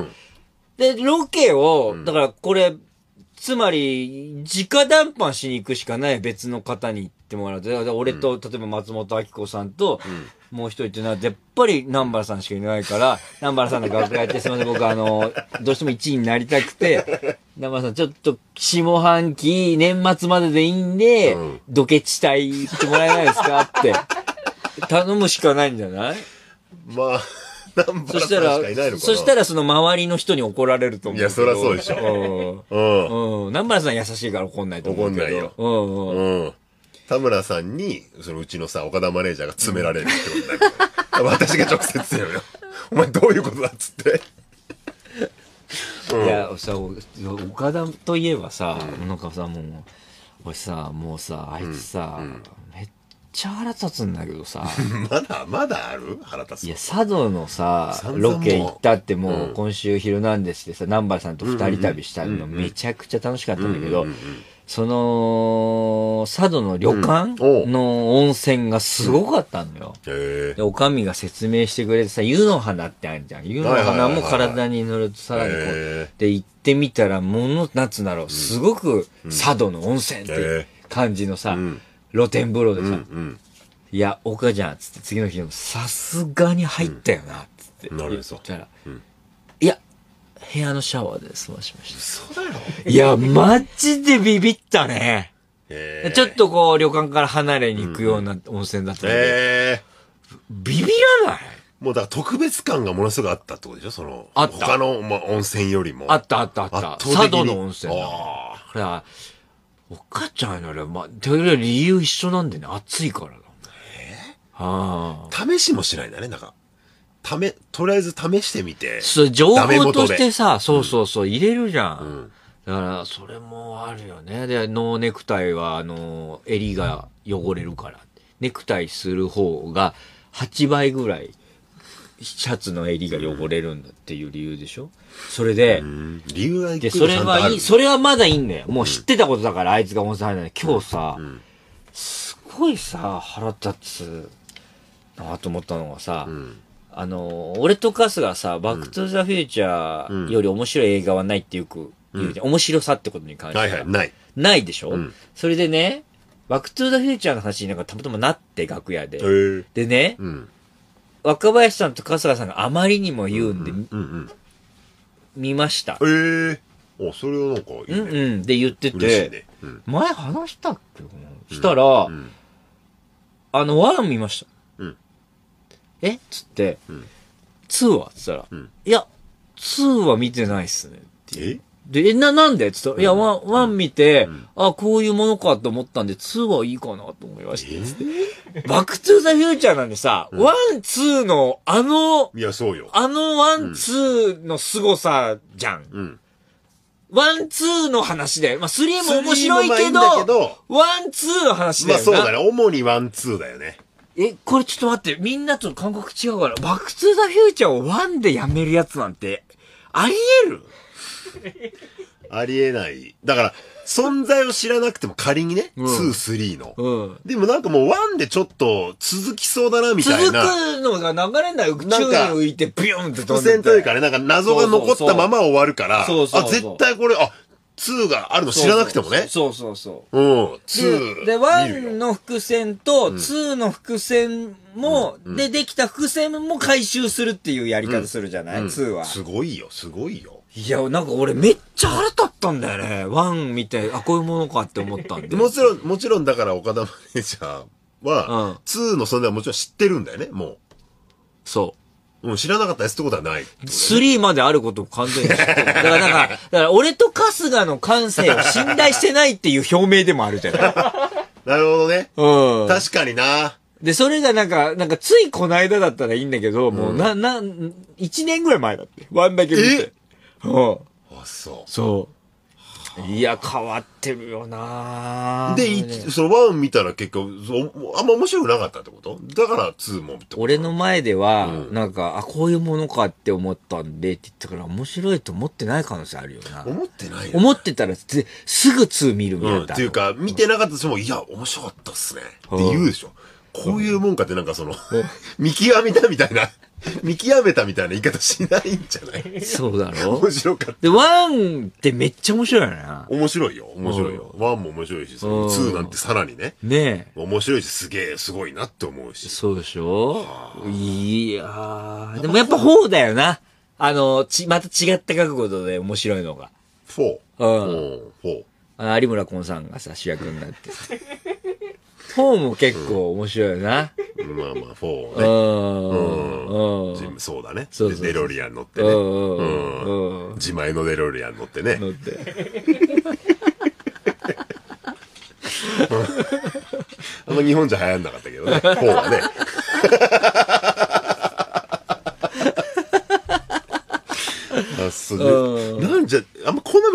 Speaker 2: で、ロケを、だからこれ、つまり、直談判しに行くしかない別の方に行ってもらう。だから俺と、例えば松本明子さんと、もう一人っていうのは、やっぱり南原さんしかいないから、南原さんの楽屋行って、すみません、僕どうしても1位になりたくて、南原さんちょっと下半期、年末まででいいんで、ドケチ隊行ってもらえないですかって、頼むしかないんじゃない？
Speaker 1: まあ、
Speaker 2: そしたらその周りの人に怒られると思う。
Speaker 1: いや、そりゃそうでしょ。
Speaker 2: 南原さん優しいから怒んないと思うけど。
Speaker 1: 怒んないよ。田村さんに、うちのさ、岡田マネージャーが詰められるってことだよ。私が直接言うよ。お前どういうことだっつって。
Speaker 2: いや、さ、岡田といえばさ、なんかさ、もう、俺さ、もうさ、あいつさ、めっちゃ腹立つんだけどさ。
Speaker 1: まだある腹立つ。
Speaker 2: いや、佐渡のさ、ロケ行ったってもう、今週ヒルナンデスでさ、南原さんと二人旅したのめちゃくちゃ楽しかったんだけど、その、佐渡の旅館の温泉がすごかったのよ。で、おかみが説明してくれてさ、湯の花ってあるじゃん。湯の花も体に塗るとさらにこう、で、行ってみたら、なんつうんだろう、すごく佐渡の温泉っていう感じのさ、露天風呂でさ、いや、岡ちゃん、つって次の日でも、さすがに入ったよな、つって言ったら、いや、部屋のシャワーで済ましました。
Speaker 1: そうだよ。
Speaker 2: いや、マジでビビったね。ちょっとこう、旅館から離れに行くような温泉だったんで。ビビらない？
Speaker 1: もうだから特別感がものすごくあったってことでしょその、
Speaker 2: あった。
Speaker 1: 他の、温泉よりも。
Speaker 2: あった。佐渡の温泉だ。これは、お母ちゃんのあれは、理由一緒なんでね、暑いからだ。
Speaker 1: 試しもしないんだね、なんか。とりあえず試してみて。
Speaker 2: そう、情報としてさ、そう、入れるじゃん。だから、それもあるよね。で、ノーネクタイは、襟が汚れるから。ネクタイする方が、8倍ぐらい、シャツの襟が汚れるんだっていう理由でしょ？それで、
Speaker 1: 理由が
Speaker 2: で、それはいい、それはまだいいんだよ。もう知ってたことだから、あいつが温泉入らない。今日さ、すごいさ、腹立つなと思ったのがさ、俺とカスがさ、バックトゥザフューチャーより面白い映画はないってよく言うじゃん。面白さってことに関しては。
Speaker 1: ない。
Speaker 2: ないでしょ？それでね、バックトゥザフューチャーの話になんかたまたまなって楽屋で。でね、若林さんと春日さんがあまりにも言うんで、見ました。
Speaker 1: それはなんかいいね。
Speaker 2: で言ってて、前話したっけしたら、ワン見ました。つって、ツーはつったら、いや、ツーは見てないっすね。で、なんでつったら、いや、ワン見て、こういうものかと思ったんで、ツーはいいかなと思いました。バックトゥーザフューチャーなんでさ、ワン、ツーの、
Speaker 1: いや、そうよ。
Speaker 2: ワン、ツーの凄さじゃん。ワン、ツーの話で、まあ、スリーも面白いけど、ワン、ツーの話だよな。
Speaker 1: まあそうだね。主にワン、ツーだよね。
Speaker 2: これちょっと待って、みんなと感覚違うから、バックトゥーザフューチャーをワンでやめるやつなんて、あり得る？
Speaker 1: ありえない。だから、存在を知らなくても仮にね、2、3の。でもなんかもう1でちょっと続きそうだなみたいな。
Speaker 2: 続くのが流れない宇宙に浮いてビューンって飛んで。
Speaker 1: 伏線というかね、なんか謎が残ったまま終わるから、絶対これ、2があるの知らなくてもね。2。
Speaker 2: で、1の伏線と2の伏線も、できた伏線も回収するっていうやり方するじゃない ?2 は。
Speaker 1: すごいよ。
Speaker 2: いや、なんか俺めっちゃ腹立ったんだよね。1見て、こういうものかって思ったんで。
Speaker 1: もちろんだから岡田マネージャーは、2の存在はもちろん知ってるんだよね、もう。
Speaker 2: そう。
Speaker 1: 知らなかったやつってことはない。
Speaker 2: 3まであることを完全に知ってる。だから俺と春日の感性を信頼してないっていう表明でもあるじゃない。
Speaker 1: なるほどね。確かにな。
Speaker 2: で、それがなんかついこの間だったらいいんだけど、もう1年ぐらい前だって。ワンだけ見て。そう。いや、変わってるよな
Speaker 1: で、そのワン見たら結構、あんま面白くなかったってことだから2も。
Speaker 2: 俺の前では、なんか、こういうものかって思ったんで、って言ったから、面白いと思ってない可能性あるよな。
Speaker 1: 思ってないよ。
Speaker 2: 思ってたら、すぐ2見るみたいな。
Speaker 1: っていうか、見てなかったとしても、いや、面白かったっすね。って言うでしょ。こういうもんかってなんか見極めたみたいな。見極めたみたいな言い方しないんじゃない
Speaker 2: そうだろ
Speaker 1: 面白かった。
Speaker 2: で、1ってめっちゃ面白いよな。
Speaker 1: 面白いよ。1も面白いし、2なんてさらにね。
Speaker 2: ね
Speaker 1: え。面白いし、すごいなって思うし。
Speaker 2: そうでしょいやー。でもやっぱ4だよな。また違った角度で面白いのが。
Speaker 1: 4。
Speaker 2: 有村昆さんがさ、主役になってさ。4も結構面白いよな。
Speaker 1: まあ4ね。そうだね。デロリアン乗ってね。自前のデロリアン乗ってね。あんま日本じゃ流行んなかったけどね。4はね。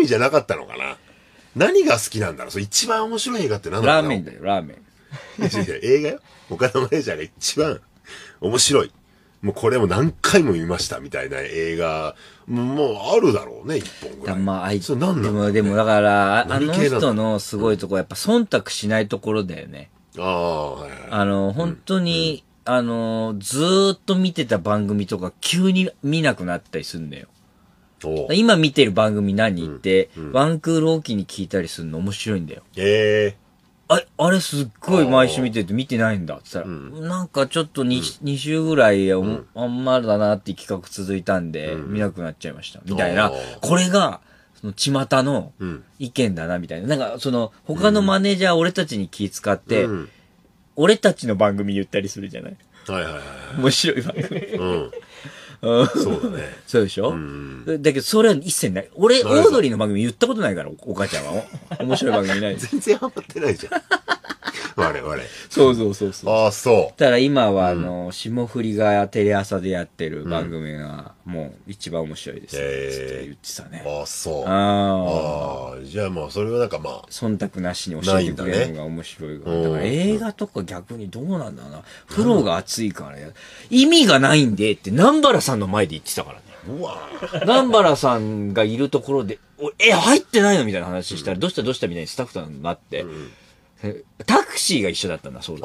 Speaker 1: 味じゃなかったのかな。何が好きなんだろう。それ一番面白い映画って何だろう。
Speaker 2: ラーメンだよ、ラーメン。
Speaker 1: 映画よ。岡田マネージャーが一番面白い。もうこれも何回も見ましたみたいな映画、もうあるだろうね、一本ぐらい。
Speaker 2: まあ、あいつ、
Speaker 1: それ何なの、
Speaker 2: でもだから、あの人のすごいとこやっぱ忖度しないところだよね。
Speaker 1: ああ、はいはい。
Speaker 2: 本当に、ずーっと見てた番組とか急に見なくなったりするんだよ。今見てる番組何って、ワンクールおきに聞いたりするの面白いんだよ。あれすっごい毎週見てて見てないんだって言ったら、なんかちょっと 2週ぐらいあんまだなって企画続いたんで、見なくなっちゃいました。みたいな。これが、その巷の意見だな、みたいな。なんか、その、他のマネージャー俺たちに気使って、俺たちの番組言ったりするじゃない。
Speaker 1: はいはいはい。
Speaker 2: 面白い番組。
Speaker 1: そうだね。
Speaker 2: そうでしょ、だけど、それは一切ない。俺、オードリーの番組言ったことないから、お母ちゃんは。面白い番組ない。
Speaker 1: 全然ハマってないじゃん。我々。
Speaker 2: そう。
Speaker 1: ああ、そう。
Speaker 2: ただ今は、霜降りがテレ朝でやってる番組が、もう一番面白いですね。って言ってたね。
Speaker 1: ああ、そう。ああ、じゃあまあ、それはなんかまあ。
Speaker 2: 忖度なしに教えてくれるのが面白いから。だから映画とか逆にどうなんだろうな。風呂が熱いから意味がないんでって南原さんの前で言ってたからね。
Speaker 1: うわ
Speaker 2: 南原さんがいるところで、入ってないのみたいな話したら、どうしたみたいにスタッフさんになって、タクシーが一緒だったんだ、そうだ。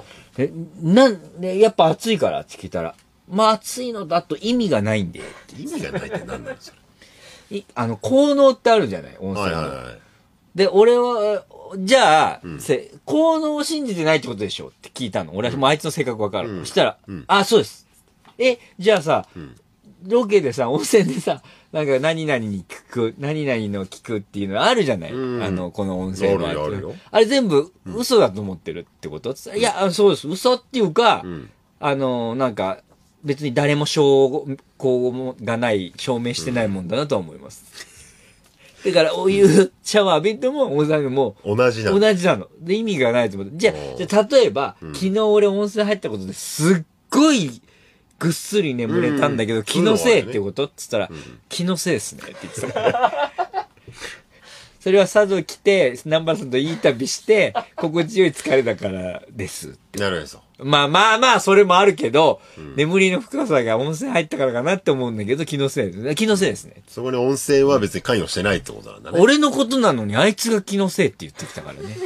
Speaker 2: やっぱ暑いからって聞いたら、まあ暑いのだと意味がないんで。
Speaker 1: 意味がないって何なんですか？
Speaker 2: 効能ってあるじゃない、温泉の。で、俺は、じゃあ、効能を信じてないってことでしょって聞いたの。俺はもうあいつの性格わかる。そしたら、そうです。じゃあさ、ロケでさ、温泉でさ、なんか何々に聞く、何々の聞くっていうのあるじゃない、この温泉は。あれ全部嘘だと思ってるってこと、いや、そうです。嘘っていうか、なんか、別に誰も証拠がない、証明してないもんだなとは思います。だから、お湯、シャワー浴びても、温泉も
Speaker 1: 同じな
Speaker 2: の。で、意味がないと思って。じゃあ、例えば、昨日俺温泉入ったことですっごい、ぐっすり眠れたんだけど、気のせいってことって言ったら、気のせいですねって言ってた。それは佐渡来て、南原さんといい旅して、心地よい疲れだからですって。
Speaker 1: なるほど。
Speaker 2: まあ、それもあるけど、眠りの深さが温泉入ったからかなって思うんだけど、気のせいですね。気のせいですね。
Speaker 1: そこに温泉は別に関与してないってことなんだね。
Speaker 2: 俺のことなのに、あいつが気のせいって言ってきたからね。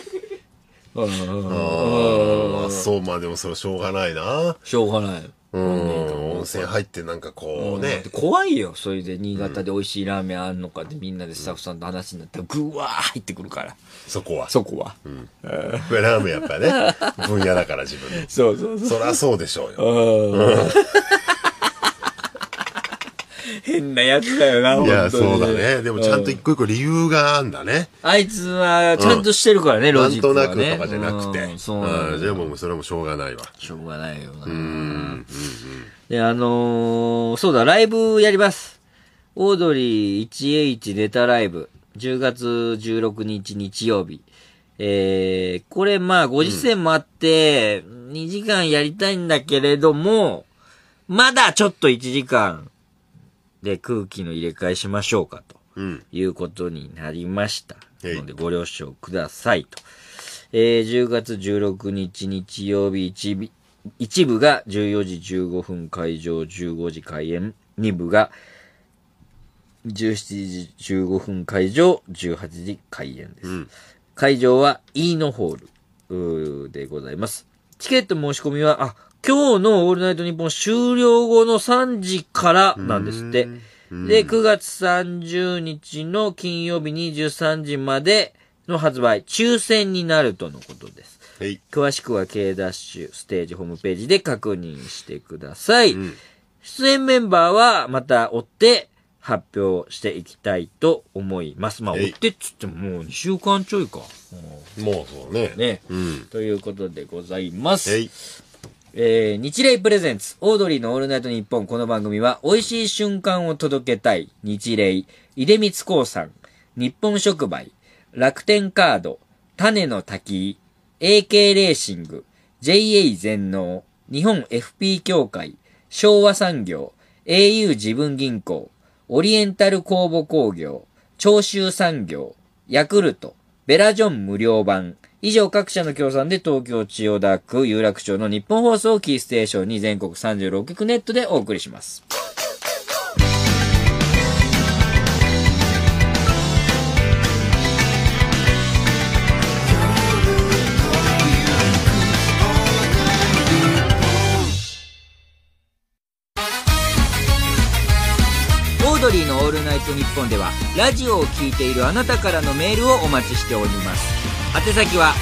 Speaker 1: そう、まあでもそれしょうがないな。
Speaker 2: しょうがない。
Speaker 1: 温泉入ってなんかこうね。
Speaker 2: 怖いよ。それで新潟で美味しいラーメンあるのかってみんなでスタッフさんと話になったらぐわー入ってくるから。
Speaker 1: そこは。ラーメンやっぱね、分野だから自分の。
Speaker 2: そう。
Speaker 1: そりゃそうでしょうよ。
Speaker 2: 変なやつだよな、
Speaker 1: いや、そうだね。でもちゃんと一個一個理由があんだね。
Speaker 2: あいつはちゃんとしてるからね、ロジックはね。
Speaker 1: なんとなくとかじゃなくて。そう。でもそれもしょうがないわ。
Speaker 2: しょうがないよな。で、そうだ、ライブやります。オードリー 1H ネタライブ。10月16日日曜日。これまあ、ご時世もあって、2時間やりたいんだけれども、まだちょっと1時間で空気の入れ替えしましょうかということになりました。のでご了承くださいと。10月16日日曜日1部が14時15分会場15時開演。2部が17時15分会場18時開演です。会場はイーノホールでございます。チケット申し込みは、今日のオールナイトニッポン終了後の3時からなんですって。で、9月30日の金曜日23時までの発売、抽選になるとのことです。詳しくは K ダッシュステージホームページで確認してください。出演メンバーはまた追って発表していきたいと思います。まあ、追ってっつってももう2週間ちょいか。
Speaker 1: もうそうね。
Speaker 2: ということでございます。日霊プレゼンツ、オードリーのオールナイトニッポン。この番組は、美味しい瞬間を届けたい、日霊、出光興産、日本触媒、楽天カード、種の滝、AK レーシング、JA 全農、日本 FP 協会、昭和産業、au 自分銀行、オリエンタル公募工業、 長州産業、ヤクルト、ベラジョン無料版、以上各社の協賛で東京千代田区有楽町の日本放送キーステーションに全国36局ネットでお送りします。オードリーのオールナイトニッポンではラジオを聞いているあなたからのメールをお待ちしております。宛先は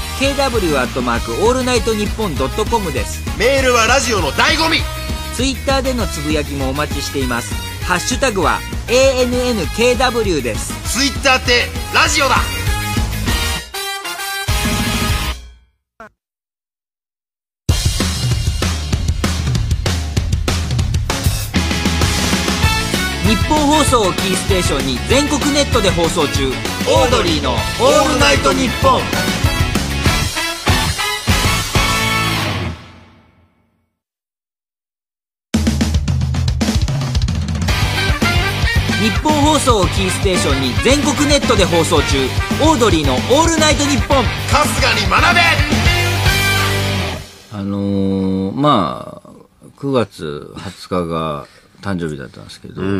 Speaker 2: kw@allnightnippon.com です。
Speaker 1: メールはラジオの醍醐味。
Speaker 2: ツイッターでのつぶやきもお待ちしています。ハッシュタグは ANNKW です。
Speaker 1: ツイッターってラジオだ。
Speaker 2: 日本放送をキーステーションに全国ネットで放送中、オードリーのオールナイトニッポン。日本放送をキーステーションに全国ネットで放送中、オードリーのオールナイトニッポン。
Speaker 1: 春日に学べ。
Speaker 2: まあ9月20日が誕生日だったんですけど、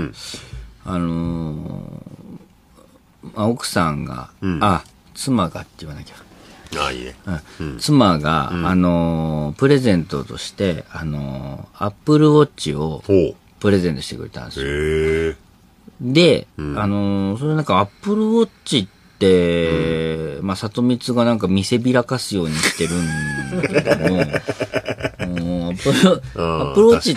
Speaker 2: 奥さんが、妻がって言わなきゃ。
Speaker 1: いいね。
Speaker 2: 妻が、プレゼントとして、アップルウォッチをプレゼントしてくれたんですよ。で、それなんかアップルウォッチって、里光がなんか見せびらかすようにしてるんだけども、アップルウォッチって、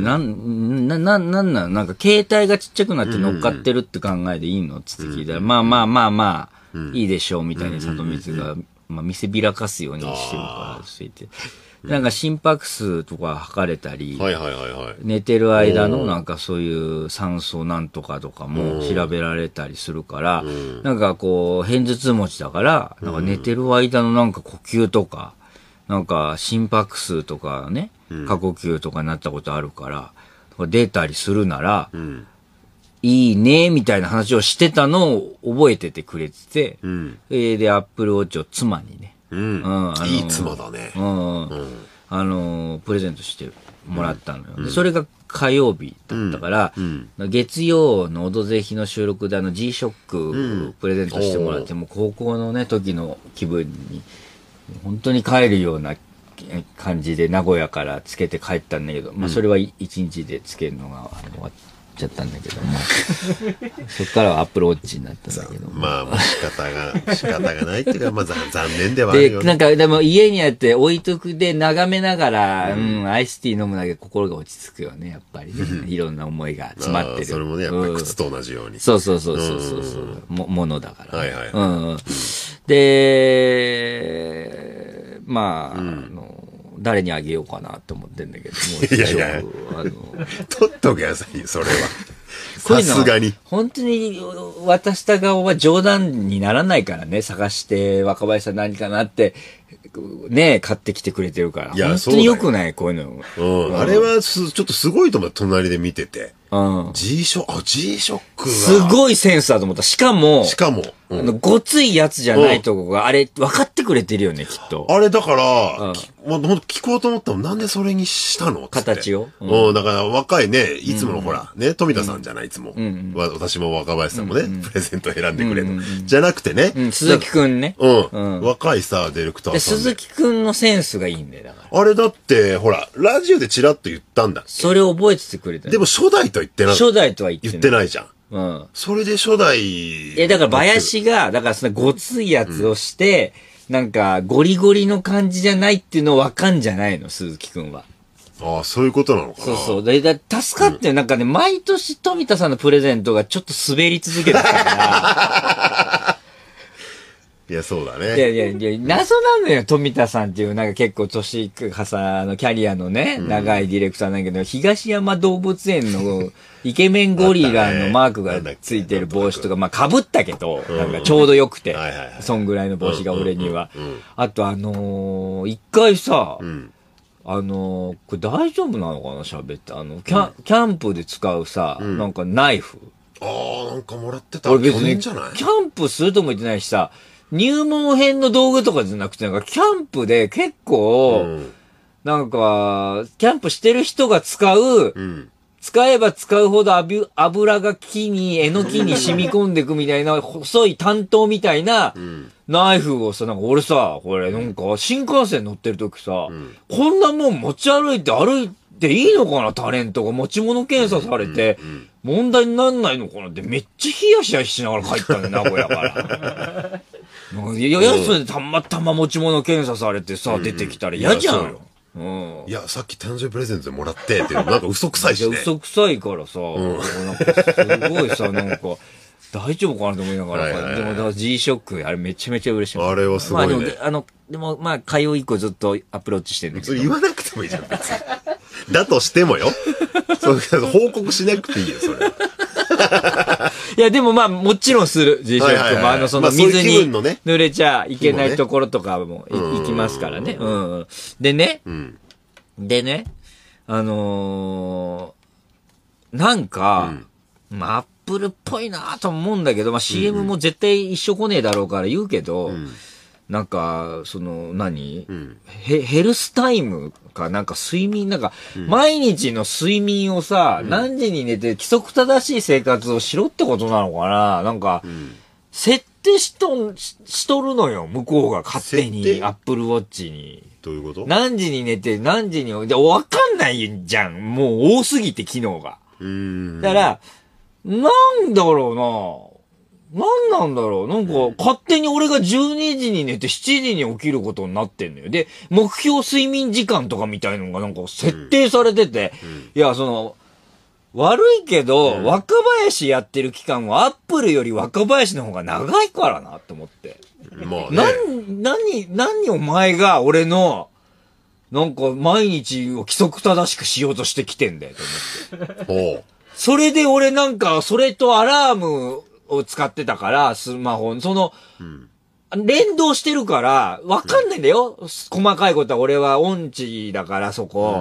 Speaker 2: なんか携帯がちっちゃくなって乗っかってるって考えでいいのつって聞いたら、いいでしょうみたいに里光が、見せびらかすようにしてるからって言って。なんか心拍数とか測れたり、寝てる間のなんかそういう酸素なんとかとかも調べられたりするから、なんかこう、片頭痛持ちだから、なんか寝てる間のなんか呼吸とか、なんか心拍数とかね、過呼吸とかになったことあるから、出たりするなら、いいね、みたいな話をしてたのを覚えててくれてて、で、アップルウォッチを妻にね、
Speaker 1: いい妻だね。
Speaker 2: プレゼントしてもらったのよ。でそれが火曜日だったから、月曜のオドぜひの収録でG-SHOCK プレゼントしてもらって、もう高校のね、時の気分に、本当に帰るような感じで名古屋からつけて帰ったんだけど、それは1日でつけるのが終わっちゃったんだけども、そっからはアップルウォッチになったんだけども。
Speaker 1: 仕方がないっていうか、残念ではあるよね。
Speaker 2: で、なんか、でも家にあって置いとくで眺めながら、アイスティー飲むだけ心が落ち着くよね、やっぱりね。いろんな思いが詰まってる。
Speaker 1: それもね、やっぱり靴と同じように。
Speaker 2: そう。ものだから。で、誰にあげようかなって思ってんだけども。
Speaker 1: いや、取っとけやさい、それは。さすがに。
Speaker 2: 本当に渡した側は冗談にならないからね、探して若林さん何かなって、ね、買ってきてくれてるから。本当に良くない、こういうの。
Speaker 1: あれはちょっとすごいと思う、隣で見てて。G-SHOCK が。
Speaker 2: すごいセンスだと思った。しかも、ごついやつじゃないとこが、あれ、分かってくれてるよね、きっと。
Speaker 1: あれ、だから、ほんと聞こうと思ったの、なんでそれにしたの
Speaker 2: 形を。
Speaker 1: だから若いね、いつものほら、ね、富田さんじゃない、いつも。私も若林さんもね、プレゼント選んでくれと。じゃなくてね。
Speaker 2: 鈴木くんね。
Speaker 1: 若いさ、ディレクターさん。
Speaker 2: 鈴木くんのセンスがいいんだよ、だから。
Speaker 1: あれだって、ほら、ラジオでチラッと言ったんだっけ。
Speaker 2: それを覚えててくれた。
Speaker 1: でも初代とは言ってない。
Speaker 2: 初代とは言
Speaker 1: ってないじゃん。それで初代。
Speaker 2: だから林が、だからそのごついやつをして、なんかゴリゴリの感じじゃないっていうのわかんじゃないの、鈴木くんは。
Speaker 1: ああ、そういうことなのかな。
Speaker 2: そう。助かって、なんかね、毎年富田さんのプレゼントがちょっと滑り続けてたから。
Speaker 1: いや、そうだね。
Speaker 2: いや、謎なのよ、富田さんっていう、なんか結構年重のキャリアのね、長いディレクターなんだけど、東山動物園のイケメンゴリラのマークがついてる帽子とか、被ったけど、なんかちょうどよくて、そんぐらいの帽子が俺には。あと一回さ、これ大丈夫なのかな喋って。キャンプで使うさ、なんかナイフ。
Speaker 1: なんかもらってた。
Speaker 2: 俺別に、
Speaker 1: 去年じゃない？
Speaker 2: キャンプするとも言ってないしさ、入門編の道具とかじゃなくて、なんかキャンプで結構、なんか、キャンプしてる人が使う、使えば使うほど油が木に、えのきに染み込んでくみたいな、細い担当みたいな、ナイフをさ、なんか俺さ、これなんか新幹線乗ってる時さ、こんなもん持ち歩いていいのかな、タレントが持ち物検査されて、問題になんないのかなってめっちゃヒヤヒヤしながら帰ったんだよ、名古屋から。いや、それでたまたま持ち物検査されてさ、出てきたら嫌じゃん。
Speaker 1: いや、さっき誕生日プレゼントでもらってっていうのなんか嘘くさいしね。
Speaker 2: 嘘くさいからさ、なんかすごいさ、なんか、大丈夫かなと思いながら、でも G-SHOCK、あれめちゃめちゃ嬉しい。
Speaker 1: あれはすごいね。
Speaker 2: でもまあ、火曜以降ずっとアプローチしてるんだけど。
Speaker 1: 言わなくてもいいじゃん、別に。だとしてもよ。報告しなくていいよ、それ。
Speaker 2: いや、でもまあ、もちろんする、G-SHOCK も。その水に濡れちゃいけないところとかも行きますからね。でね、なんか、まあ、アップルっぽいなと思うんだけど、まあ CM も絶対一緒来ねえだろうから言うけど、なんか、ヘルスタイムか、なんか睡眠、なんか、毎日の睡眠をさ、何時に寝て規則正しい生活をしろってことなのかな、なんか、設定しとるのよ、向こうが勝手に、アップルウォッチに。
Speaker 1: どういうこと？
Speaker 2: 何時に寝て、何時に、わかんないじゃん。もう多すぎて、機能が。だから、なんだろうな。なんなんだろう。なんか、勝手に俺が12時に寝て7時に起きることになってんのよ。で、目標睡眠時間とかみたいのがなんか設定されてて、いや、悪いけど、若林やってる期間はアップルより若林の方が長いからなって思って。
Speaker 1: まあね。
Speaker 2: 何お前が俺の、なんか毎日を規則正しくしようとしてきてんだよと思って。それで俺なんか、それとアラームを使ってたから、スマホ、連動してるから、わかんないんだよ。細かいことは俺は音痴だから、そこ。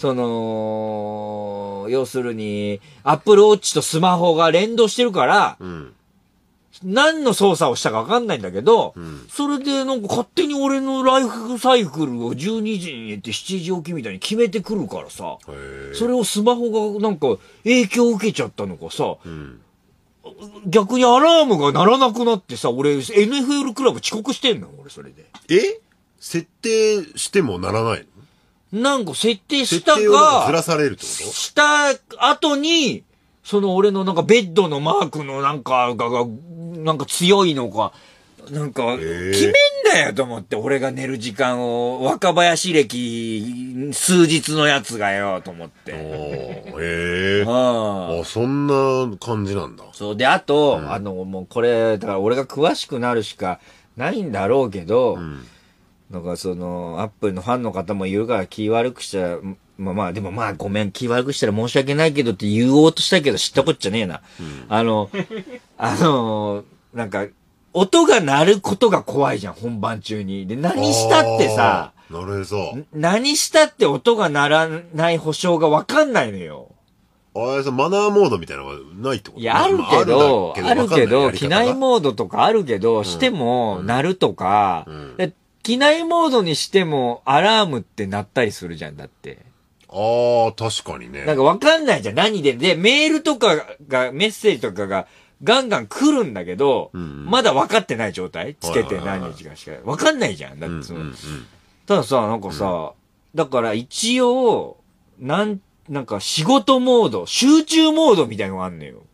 Speaker 2: 要するに、アップルウォッチとスマホが連動してるから、何の操作をしたかわかんないんだけど、それでなんか勝手に俺のライフサイクルを12時に寝て7時起きみたいに決めてくるからさ、それをスマホがなんか影響を受けちゃったのかさ、逆にアラームが鳴らなくなってさ、俺 NFL クラブ遅刻してんの俺それで。
Speaker 1: 設定してもならない
Speaker 2: の？なんか設定した
Speaker 1: 設定をずらされるってこと？
Speaker 2: した後に、俺のなんかベッドのマークのなんかなんか強いのか、なんか、決めんだよと思って、俺が寝る時間を、若林歴数日のやつがよ、と思って。
Speaker 1: そんな感じなんだ。
Speaker 2: そう。で、あと、もうこれ、だから俺が詳しくなるしかないんだろうけど、なんかアップルのファンの方もいるから気悪くしたら、でもごめん、気悪くしたら申し訳ないけどって言おうとしたけど知ったこっちゃねえな。なんか、音が鳴ることが怖いじゃん、本番中に。で、何したってさ、何したって音が鳴らない保証がわかんないのよ。
Speaker 1: マナーモードみたいなのがないってこと？
Speaker 2: いや、あるけど、機内モードとかあるけど、しても鳴るとか、機内モードにしてもアラームって鳴ったりするじゃん、だって。
Speaker 1: 確かにね。
Speaker 2: なんかわかんないじゃん、何で。で、メールとかが、メッセージとかが、ガンガン来るんだけど、まだ分かってない状態つけて何日かしか。分かんないじゃん。だってたださ、なんかさ、だから一応、なんか仕事モード、集中モードみたいのがあんのよ。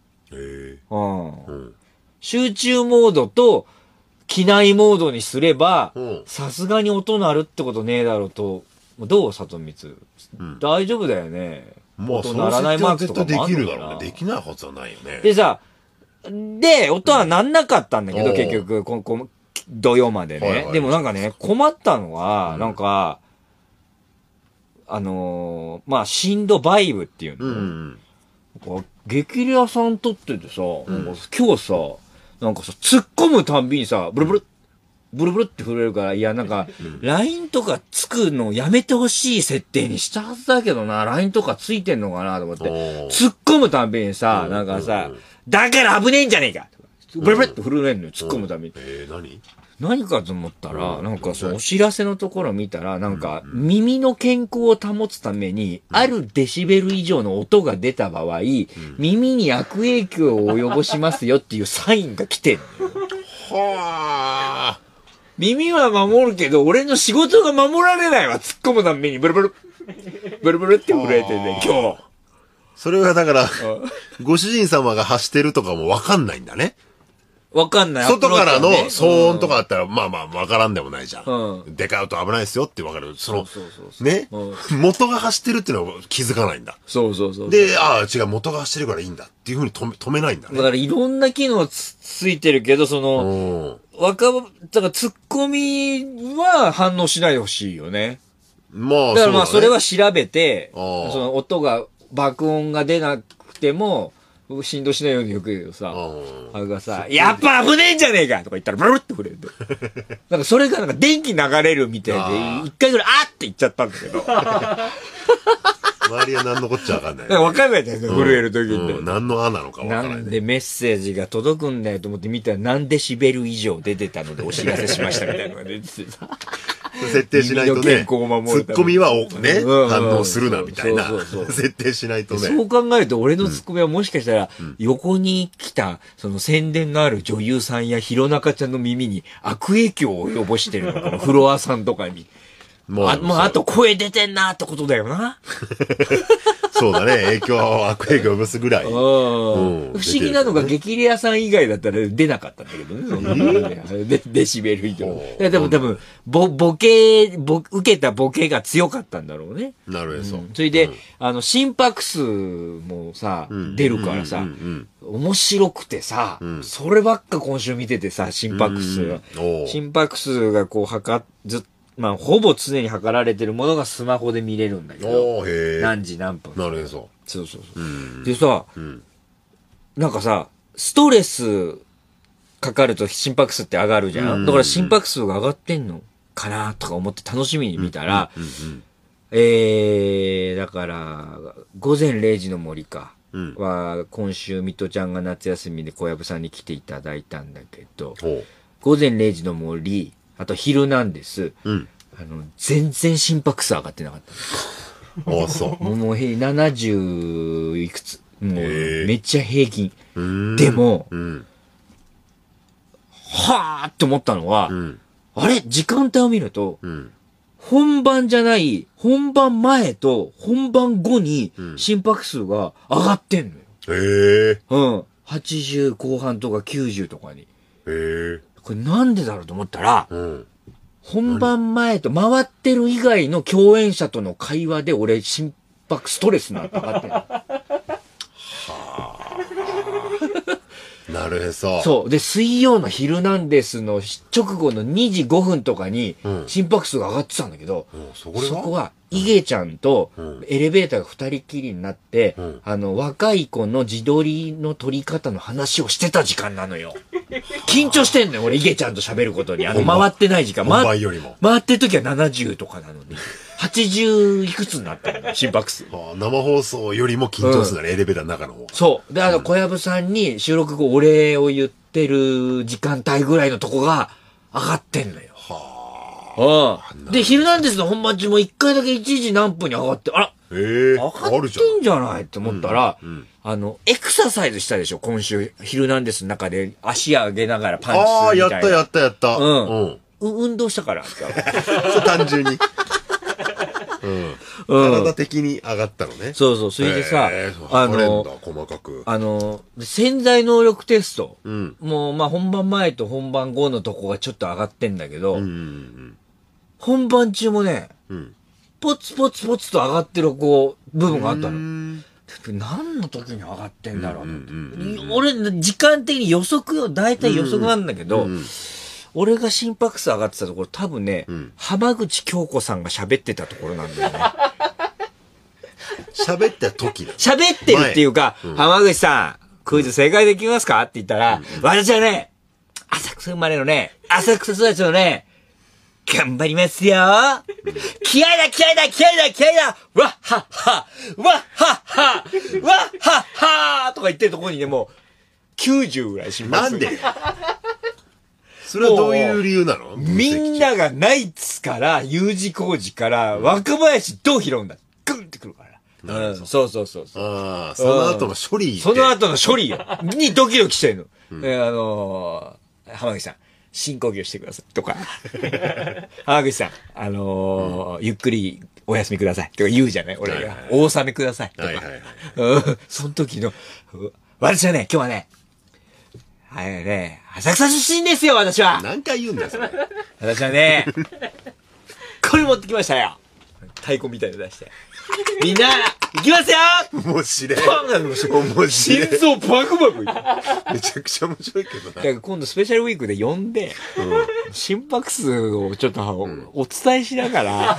Speaker 2: 集中モードと、機内モードにすれば、さすがに音鳴るってことねえだろうと、どう里光、大丈夫だよね。
Speaker 1: 音鳴らないマークとかもあるのかな。できないはずはないよね。
Speaker 2: でさ、音はなんなかったんだけど、結局、土曜までね。でもなんかね、困ったのは、なんか、震度バイブっていうの。激レアさん撮っててさ、今日さ、なんかさ、突っ込むたんびにさ、ブルブル、 ブルブルって震えるから、いや、なんか、LINE とかつくのやめてほしい設定にしたはずだけどな、LINE とかついてんのかなと思って、突っ込むたびにさ、なんかさ、だから危ねえんじゃねえかブルブルって震えんのよ、突っ込むたびに。何かと思ったら、なんかそのお知らせのところ見たら、なんか耳の健康を保つために、あるデシベル以上の音が出た場合、耳に悪影響を及ぼしますよっていうサインが来てんのよ。はぁ。耳は守るけど、俺の仕事が守られないわ、突っ込むためにブルブル。ブルブルって震えてね、今日。
Speaker 1: それはだから、ご主人様が発してるとかもわかんないんだね。
Speaker 2: わかんない。
Speaker 1: 外からの騒音とかあったら、まあまあわからんでもないじゃん。でかい音危ないですよってわかる。ね。元が走ってるっていうのは気づかないんだ。
Speaker 2: そうそうそう。
Speaker 1: で、ああ、違う、元が走ってるからいいんだっていうふうに止めないんだね。
Speaker 2: だからいろんな機能ついてるけど、その、だからツッコミは反応しないでほしいよね。
Speaker 1: まあ、
Speaker 2: だからまあそれは調べて、その音が、爆音が出なくても、振動しないようによく言うけどさ、あれがさ、やっぱ危ねえんじゃねえかとか言ったらブルルって触れる。なんかそれがなんか電気流れるみたいで、一回ぐらいあって言っちゃったんだけど。
Speaker 1: 周りは何のこっちゃわかんない。
Speaker 2: わかんないじゃん、震える時って。
Speaker 1: 何のあなのかわからない。
Speaker 2: なんでメッセージが届くんだよと思って見たら何デシベル以上出てたのでお知らせしましたみたいなのが出ててさ。
Speaker 1: 設定しないとね、ツッコミはね、反応するなみたいな。設定しないとね。
Speaker 2: そう考えると俺のツッコミはもしかしたら、横に来た、その宣伝のある女優さんや弘中ちゃんの耳に悪影響を及ぼしてるのかな、フロアさんとかに。もうあと声出てんなってことだよな。
Speaker 1: そうだね。悪影響を及ぼすぐらい。
Speaker 2: 不思議なのが激レアさん以外だったら出なかったんだけどね。デシベル以上。でも多分、受けたボケが強かったんだろうね。
Speaker 1: なるほど。
Speaker 2: それで、心拍数もさ、出るからさ、面白くてさ、そればっか今週見ててさ、心拍数が。心拍数がこうまあ、ほぼ常に測られてるものがスマホで見れるんだけど、何時何分。
Speaker 1: なるほど。
Speaker 2: そうそうそう。でさ、なんかさ、ストレスかかると心拍数って上がるじゃん。だから心拍数が上がってんのかなとか思って楽しみに見たら、だから、午前0時の森か。は、今週、ミトちゃんが夏休みで小籔さんに来ていただいたんだけど、午前0時の森、あと、昼なんです。全然心拍数上がってなかった。
Speaker 1: ああ、そう。
Speaker 2: もう70いくつ。もう、めっちゃ平均。でも、はぁって思ったのは、あれ時間帯を見ると、本番じゃない、本番前と本番後に心拍数が上がってんのよ。80後半とか90とかに。これなんでだろうと思ったら、本番前と回ってる以外の共演者との会話で俺心拍ストレスなって上がってる。
Speaker 1: なるへそ。
Speaker 2: そう。で、水曜のヒルナンデスの直後の2時5分とかに心拍数が上がってたんだけど、そこはイゲちゃんとエレベーターが二人きりになって、若い子の自撮りの撮り方の話をしてた時間なのよ。緊張してんのよ、俺、イゲちゃんと喋ることに。回ってない時間。
Speaker 1: 本番よりも。
Speaker 2: 回ってる時は70とかなのに。80いくつになったの心拍数。
Speaker 1: 生放送よりも緊張するんだね、エレベーターの中の方。
Speaker 2: そう。で、小籔さんに収録後お礼を言ってる時間帯ぐらいのとこが上がってんのよ。で、ヒルナンデスの本番中も一回だけ1時何分に上がって、あら上がってんじゃないって思ったら、エクササイズしたでしょ、今週。ヒルナンデスの中で足上げながらパンチするみたいな。
Speaker 1: やった。
Speaker 2: 運動したから。
Speaker 1: 単純に。体的に上がったのね。
Speaker 2: そう。それでさ、
Speaker 1: 細かく。
Speaker 2: 潜在能力テスト。もう、まあ、本番前と本番後のとこがちょっと上がってんだけど、本番中もね、ポツポツポツと上がってる部分があったの。何の時に上がってんだろう。俺、時間的に大体予測なんだけど、俺が心拍数上がってたところ、多分ね、浜口京子さんが喋ってたところなんだよね。
Speaker 1: 喋った時だ。
Speaker 2: 喋ってるっていうか、浜口さん、クイズ正解できますかって言ったら、私はね、 浅草生まれのね、浅草育ちのね、頑張りますよ。気合だ気合だ気合だ気合だわっはっはわっはっはわっはっはとか言ってるところにね、もう、90ぐらい心拍数。
Speaker 1: なんでそれはどういう理由なの？
Speaker 2: みんながナイツから、U 字工事から、若林どう拾うんだグンってくるから。そうそうそう。
Speaker 1: ああ、その後の処理。
Speaker 2: その後の処理よ。にドキドキしてるの。浜口さん、深呼吸してください。とか。浜口さん、ゆっくりお休みください。とか言うじゃない俺が。お納めください。とか。その時の、私はね、今日はね、浅草出身ですよ、私は。
Speaker 1: 何回言うんだよ、それ。
Speaker 2: 私はね、これ持ってきましたよ。太鼓みたいの出して。みんな、行きますよ。
Speaker 1: 面白い。
Speaker 2: 面白い。心臓バクバク。
Speaker 1: めちゃくちゃ面白いけどな。
Speaker 2: 今度スペシャルウィークで呼んで、心拍数をちょっとお伝えしながら、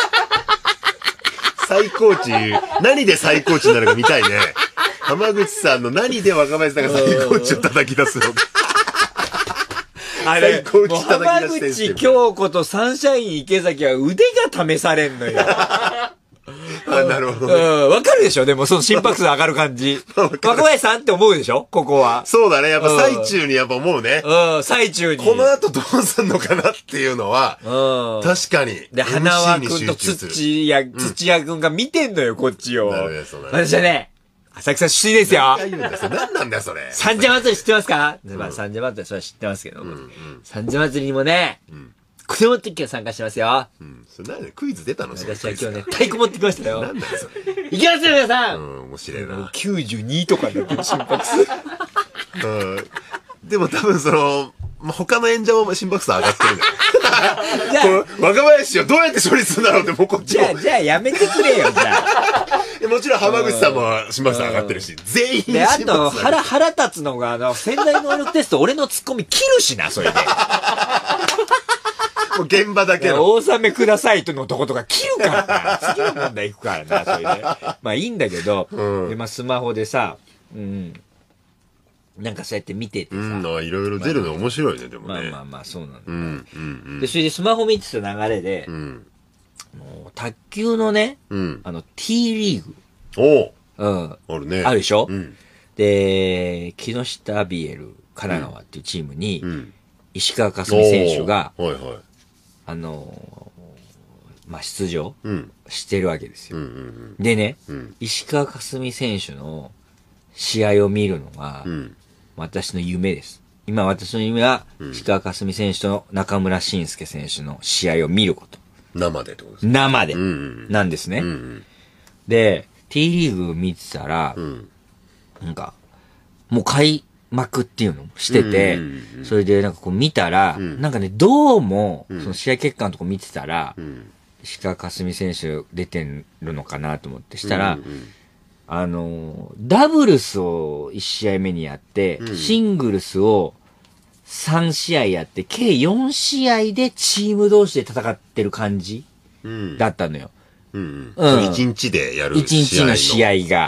Speaker 1: 最高値、何で最高値になるか見たいね。浜口さんの何で若林さんが最高値を叩き出すのか。
Speaker 2: あれ、浜口京子とサンシャイン池崎は腕が試されんのよ。
Speaker 1: なるほど。
Speaker 2: わかるでしょでもその心拍数上がる感じ。若林さんって思うでしょここは。
Speaker 1: そうだね。やっぱ最中にやっぱ思うね。
Speaker 2: 最中に。
Speaker 1: この後どうすんのかなっていうのは、確かに。
Speaker 2: で、花輪くんと土屋くんが見てんのよ、こっちを。私はね、浅草出身ですよ。
Speaker 1: 何なんだよ、それ。
Speaker 2: 三社祭り知ってますか三社祭りそれは知ってますけど。三社祭りにもね、これ持ってきて参加してますよ。
Speaker 1: それ何クイズ出たの？
Speaker 2: 私は今日ね、太鼓持ってきましたよ。
Speaker 1: なんだよ、それ。
Speaker 2: いきますよ、皆さん。
Speaker 1: 面白いな。
Speaker 2: 92とかで心拍数。
Speaker 1: でも多分他の演者も心拍数上がってるんだよ。若林をどうやって処理するんだろうって、もうこっちも。
Speaker 2: じゃあやめてくれよ、じゃあ。
Speaker 1: もちろん浜口さんも心拍数上がってるし、全員
Speaker 2: で、あと、腹立つのが、潜在能力テスト、俺のツッコミ切るしな、それで。
Speaker 1: もう現場だけの。
Speaker 2: お納めくださいとのとことか切るからな。次の問題行くからな、それで。まあいいんだけど、で、まあスマホでさ、なんかそうやって見ててさ。
Speaker 1: いろいろ出るの面白いね、でもね。
Speaker 2: まあ、そうなんだ。で、それでスマホ見てた流れで、卓球のね、T リーグ。
Speaker 1: あるね。
Speaker 2: あるでしょで、木下ビエル神奈川っていうチームに、石川佳純選手が、まあ、出場してるわけですよ。でね、石川佳純選手の試合を見るのが、私の夢です。今私の夢は、石川佳純選手と中村慎介選手の試合を見ること。
Speaker 1: 生でってことですか？
Speaker 2: 生で。なんですね。で、T リーグ見てたら、なんか、もう開幕っていうのしてて、それでなんかこう見たら、なんかね、どうも、その試合結果のとこ見てたら、石川佳純選手出てるのかなと思ってしたら、ダブルスを1試合目にやって、シングルスを3試合やって、計4試合でチーム同士で戦ってる感じだったのよ。
Speaker 1: 1日でやる
Speaker 2: 1日の試合が。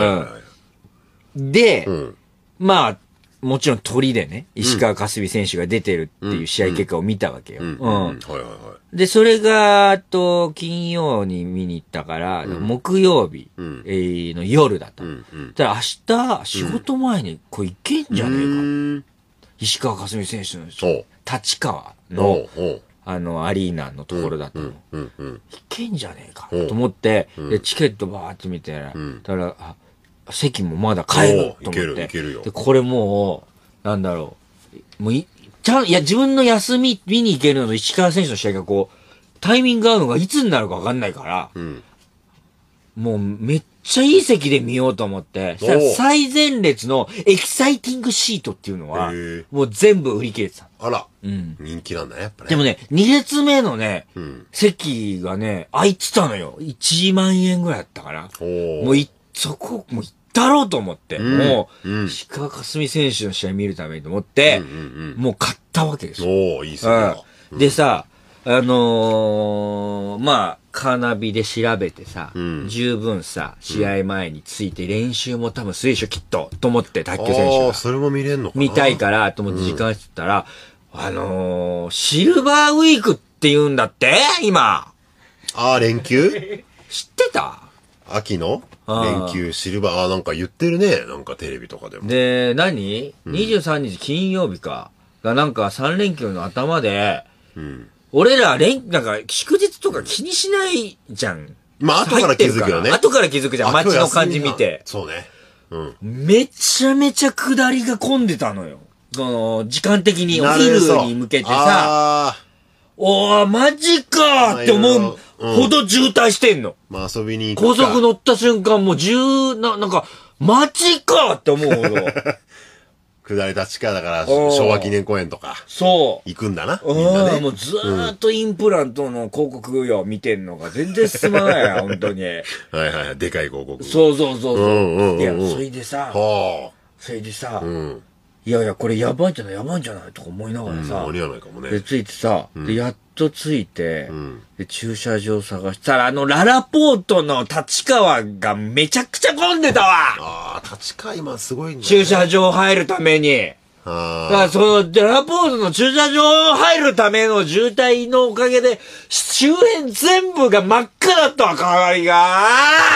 Speaker 2: で、まあ、もちろん鳥でね、石川佳純選手が出てるっていう試合結果を見たわけよ。で、それが、金曜に見に行ったから、木曜日の夜だった。だから明日、仕事前にこれ行けんじゃねえか。石川佳純選手の立川の、アリーナのところだったの。行けんじゃねえかと思って、で、チケットバーって見て、だから、席もまだ買えると思って。で、これもう、なんだろう。もういや、自分の休み見に行けるのと石川選手の試合がこう、タイミング合うのがいつになるか分かんないから、もうめっちゃいい席で見ようと思って、最前列のエキサイティングシートっていうのは、もう全部売り切れてた。
Speaker 1: あら。人気なんだね、やっぱね。
Speaker 2: でもね、2列目のね、席がね、空いてたのよ。1万円ぐらいだったから。もうそこ、もう行ったろうと思って、もう、石川佳純選手の試合見るためにと思って、もう買ったわけですよ。
Speaker 1: いいっすね。
Speaker 2: でさ、まあ、 カーナビで調べてさ、十分さ、試合前について練習も多分するでしょ、きっと。と思って、卓球選手が。
Speaker 1: それも見れんのかな。
Speaker 2: 見たいから、と思って時間してたら、シルバーウィークって言うんだって今。
Speaker 1: 連休
Speaker 2: 知ってた？
Speaker 1: 秋の連休、シルバー、なんか言ってるね。なんかテレビとかでも。
Speaker 2: で、23日金曜日か。がなんか3連休の頭で、俺らなんか祝日とか気にしないじゃん。
Speaker 1: まあ、後から気づくよね。
Speaker 2: 後から気づくじゃん。街の感じ見て。
Speaker 1: そうね。
Speaker 2: めちゃめちゃ下りが混んでたのよ。時間的にお昼に向けてさ、マジかーって思うほど渋滞してんの。
Speaker 1: まあ遊びに行く
Speaker 2: 高速乗った瞬間もうなんか、マジかーって思うほど。
Speaker 1: 下り立川だから、昭和記念公園とか。
Speaker 2: そう。
Speaker 1: 行くんだな。みんなね。
Speaker 2: もうずーっとインプラントの広告よ、見てんのが全然進まないよ、本当に。
Speaker 1: はいはい、でかい広告。
Speaker 2: そう。いや、それでさ、いやいや、これやばいんじゃないとか思いながらさ、
Speaker 1: 間に合わないかもね。
Speaker 2: で、着いてさ、で、やっと着いて、で、駐車場探したら、ララポートの立川がめちゃくちゃ混んでたわ。
Speaker 1: 立川今すごいんだね。
Speaker 2: 駐車場入るために。だからララポートの駐車場入るための渋滞のおかげで、周辺全部が真っ赤だったわ、代わりが。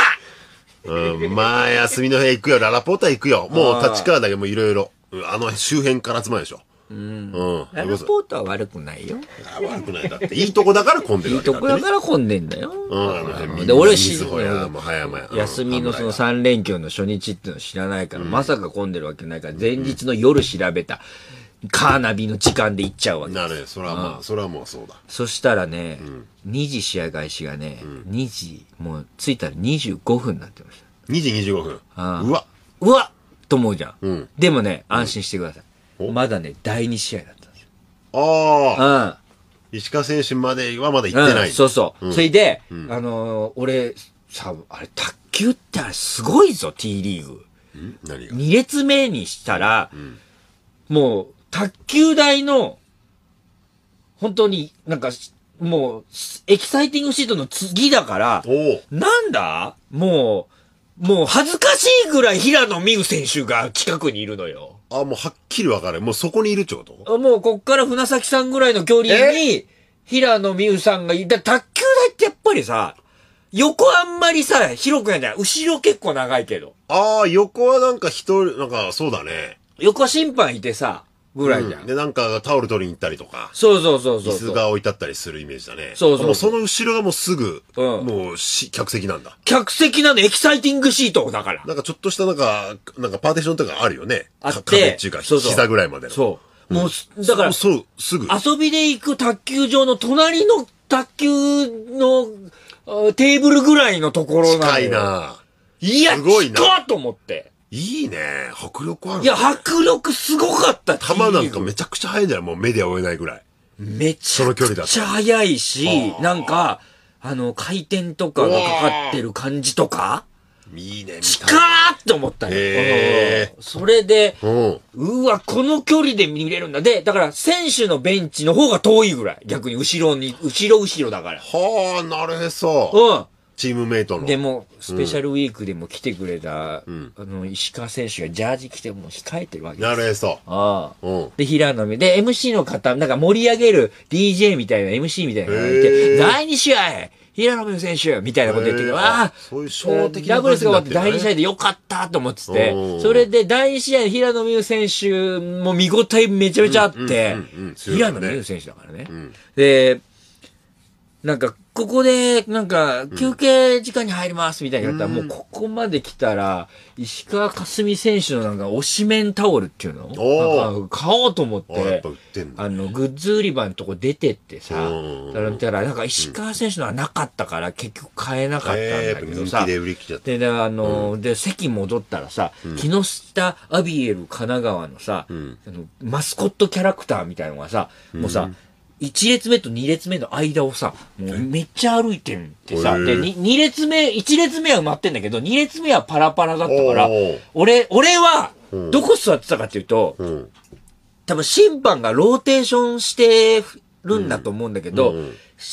Speaker 1: まあ、休みの日行くよ。ララポートは行くよ。もう立川だけもいろいろ。周辺から集まるでしょ。
Speaker 2: ララポートは悪くないよ。
Speaker 1: 悪くない。だって、いいとこだから混んでるわけだ
Speaker 2: いいとこだから混んでんだよ。
Speaker 1: で、
Speaker 2: 俺
Speaker 1: 休
Speaker 2: みのその3連休の初日っていうの知らないから、まさか混んでるわけないから、前日の夜調べたカーナビの時間で行っちゃうわけ。
Speaker 1: なるほど、それはもうそうだ。
Speaker 2: そしたらね、2時試合開始がね、2時、もう着いたら25分になってました。
Speaker 1: 2時25分。
Speaker 2: うわっと思うじゃん。でもね、安心してください。まだね、第2試合だったんですよ。
Speaker 1: 石川選手まではまだ行ってない。
Speaker 2: そう。それで、俺、さ、あれ、卓球ってあれすごいぞ、T リーグ。
Speaker 1: 何が
Speaker 2: ?2 列目にしたら、もう、卓球台の、本当になんか、もう、エキサイティングシートの次だから、なんだもう恥ずかしいぐらい平野美宇選手が近くにいるのよ。
Speaker 1: もうはっきり分かる。もうそこにいるってこと？
Speaker 2: もうこっから船崎さんぐらいの距離に、平野美宇さんがいた。卓球台ってやっぱりさ、横あんまりさ、広くないんだよ。後ろ結構長いけど。
Speaker 1: 横はなんかなんかそうだね。
Speaker 2: 横審判いてさ、ぐらいじゃん。
Speaker 1: で、なんかタオル取りに行ったりとか。
Speaker 2: そう。
Speaker 1: 椅子が置いてあったりするイメージだね。もうその後ろがもうすぐ、もう客席なんだ。
Speaker 2: 客席なんでエキサイティングシートだから。
Speaker 1: なんかちょっとしたなんかパーテーションとかあるよね。
Speaker 2: あって。
Speaker 1: 壁っていうか、膝ぐらいまでの。
Speaker 2: そう。もう、だから、
Speaker 1: すぐ。
Speaker 2: 遊びで行く卓球場の隣の卓球のテーブルぐらいのところなのよ。
Speaker 1: 近いな。
Speaker 2: いや、
Speaker 1: すごいな。
Speaker 2: 近っと思って。
Speaker 1: いいね。迫力ある。
Speaker 2: いや、迫力すごかった。
Speaker 1: 球なんかめちゃくちゃ速いんじゃない？もう目で追えないぐらい。
Speaker 2: めちゃくちゃ速いし、なんか、回転とかがかかってる感じとか、
Speaker 1: いいね。
Speaker 2: 近ーって思ったよ。それで、うわ、この距離で見れるんだ。で、だから選手のベンチの方が遠いぐらい。逆に後ろだから。
Speaker 1: なるへそ。チームメイトの。
Speaker 2: でも、スペシャルウィークでも来てくれた、石川選手がジャージ着ても控えてるわけです。
Speaker 1: なるへそ。
Speaker 2: で、平野美。で、MC の方、なんか盛り上げる DJ みたいな、MC みたいなのがいて、第2試合平野美宇選手みたいなこと言ってる
Speaker 1: そういう小的な
Speaker 2: ダブルスが終わって第2試合でよかったと思ってて、それで第2試合平野美宇選手も見応えめちゃめちゃあって、平野美宇選手だからね。で、なんか、ここで、なんか、休憩時間に入りますみたいになったら、もうここまで来たら、石川佳純選手のなんか、推しメンタオルっていうのなんか買おうと思って、グッズ売り場のとこ出てってさ、だから、なんか石川選手のはなかったから、結局買えなかったんだけどさ、で、席戻ったらさ、木下アビエル神奈川のさ、マスコットキャラクターみたいなのがさ、もうさ、1列目と2列目の間をさ、もうめっちゃ歩いてるってさ、で、1列目は埋まってんだけど、2列目はパラパラだったから、俺は、どこ座ってたかっていうと、多分審判がローテーションしてるんだと思うんだけど、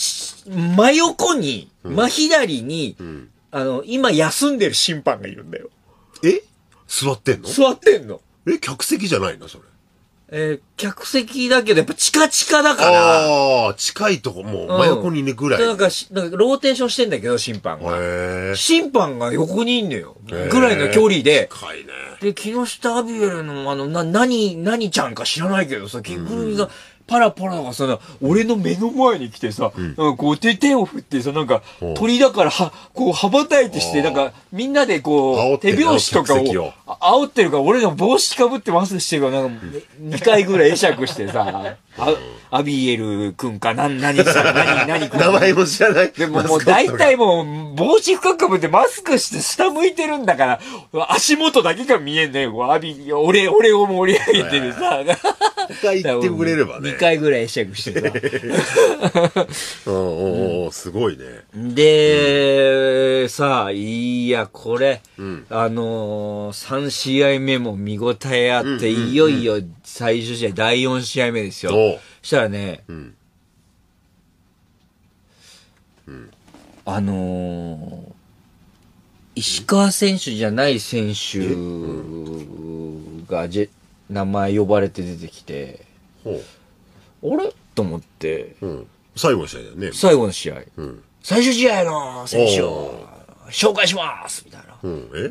Speaker 2: 真横に、真左に、今休んでる審判がいるんだよ。
Speaker 1: 座ってんの？
Speaker 2: 座ってんの。
Speaker 1: 客席じゃないのそれ。
Speaker 2: 客席だけどやっぱチカチカだから。
Speaker 1: ああ、近いとこもう真横にいるぐらい。
Speaker 2: なんかローテーションしてんだけど、審判が。審判が横にいんのよ。ぐらいの距離で。
Speaker 1: 近いね。
Speaker 2: で、木下アビエルの何ちゃんか知らないけどさ、着ぐるみが、パラパラがさ、俺の目の前に来てさ、こう手を振ってさ、なんか、鳥だからこう羽ばたいてして、なんか、みんなでこう、手拍子とかを煽ってるから、俺の帽子かぶってますしてるから、なんか、2回ぐらい会釈してさ、アビエルくんか、何くん
Speaker 1: 名前も知らない。
Speaker 2: でももう大体もう、帽子深くかぶってマスクして下向いてるんだから、足元だけが見えんだよ、俺を盛り上げてるさ。
Speaker 1: 2回言ってくれればね。
Speaker 2: 2回ぐらい会釈してさ。
Speaker 1: すごいね。
Speaker 2: で、さあ、いや、これ、3試合目も見応えあって、いよいよ最終試合、第4試合目ですよ。そしたらね、石川選手じゃない選手が名前呼ばれて出てきて、あれと思って、
Speaker 1: 最後の試合だよね。
Speaker 2: 最後の試合。最終試合の選手を紹介しますみたいな。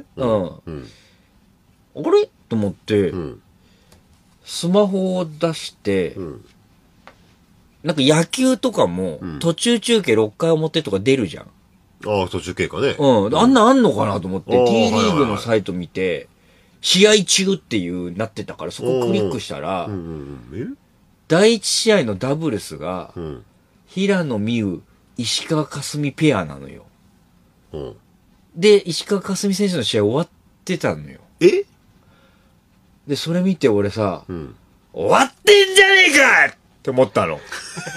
Speaker 2: あれと思って、スマホを出して、なんか野球とかも途中中継6回表とか出るじゃん。
Speaker 1: ああ、途中経過ね。
Speaker 2: あんなんあんのかなと思って、T リーグのサイト見て、試合中っていうなってたから、そこクリックしたら、第一試合のダブルスが、平野美宇、石川佳純ペアなのよ。で、石川佳純選手の試合終わってたのよ。で、それ見て俺さ、終わってんじゃねえかって思ったの。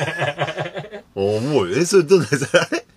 Speaker 1: もう、それどうなんですか？あれ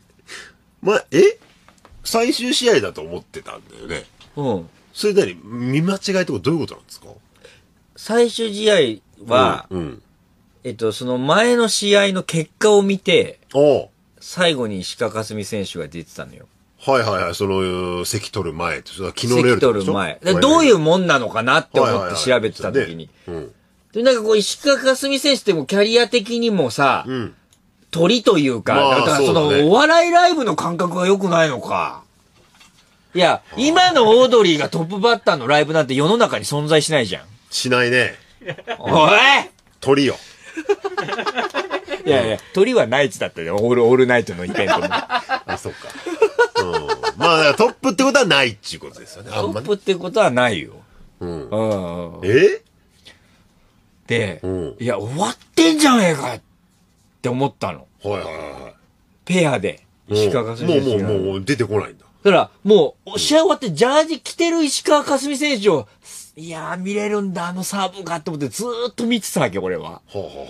Speaker 1: 最終試合だと思ってたんだよね。それ見間違いとかどういうことなんですか？
Speaker 2: 最終試合は、その前の試合の結果を見て、最後に石川佳純選手が出てたのよ。
Speaker 1: その、席取る前って、昨日の夜
Speaker 2: 席取る前。どういうもんなのかなって思って調べてた時に。で、なんかこう、石川佳純選手ってもキャリア的にもさ、鳥というか、だからその、お笑いライブの感覚が良くないのか。いや、今のオードリーがトップバッターのライブなんて世の中に存在しないじゃん。
Speaker 1: しないね。
Speaker 2: おい
Speaker 1: 鳥よ。
Speaker 2: いや、鳥はナイツだったよ。オールナイトのイベントも。
Speaker 1: そっか。まあ、トップってことはないっていうことですよね。
Speaker 2: トップってことはないよ。で、いや、終わってんじゃねえかって思ったの。ペアで、石川佳純選手が。
Speaker 1: もう出てこないんだ。
Speaker 2: だから、もう、試合終わってジャージ着てる石川佳純選手を、いやー、見れるんだ、あのサーブがって思ってずーっと見てたわけ、俺は。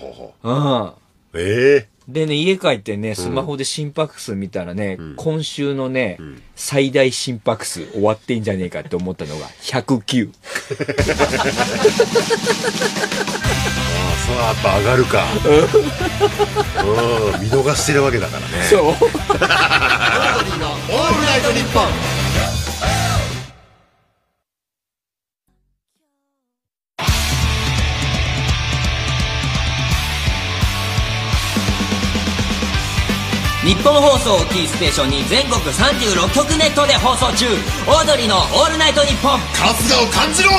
Speaker 2: でね、家帰ってね、スマホで心拍数見たらね、今週のね、最大心拍数終わってんじゃねえかって思ったのが109。
Speaker 1: そうやっぱ上がるか。見逃してるわけだからね。
Speaker 2: そう。オール
Speaker 1: ナイトニッポン。
Speaker 2: 日本放送をキーステーションに全国36局ネットで放送中、オードリーのオールナイトニッポン。
Speaker 1: 春日を感じろ。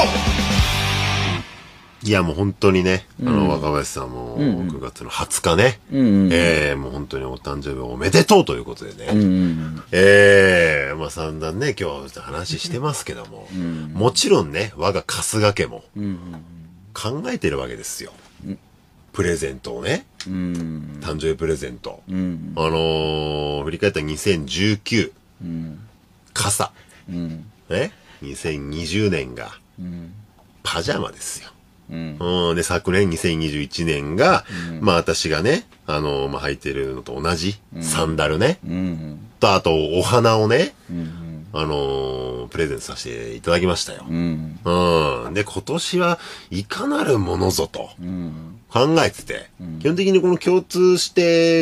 Speaker 1: いやもう本当にね、若林さんも9月の20日ね、もう本当にお誕生日おめでとうということでね、まあ散々ね、今日話してますけども、もちろんね、我が春日家も考えてるわけですよ。プレゼントをね、誕生日プレゼント。振り返ったら2019、傘。ね、2020年が、パジャマですよ。で、昨年2021年が、まあ私がね、まあ履いてるのと同じ、サンダルね。と、あと、お花をね、プレゼントさせていただきましたよ。で、今年はいかなるものぞと。 考えてて、基本的にこの共通して、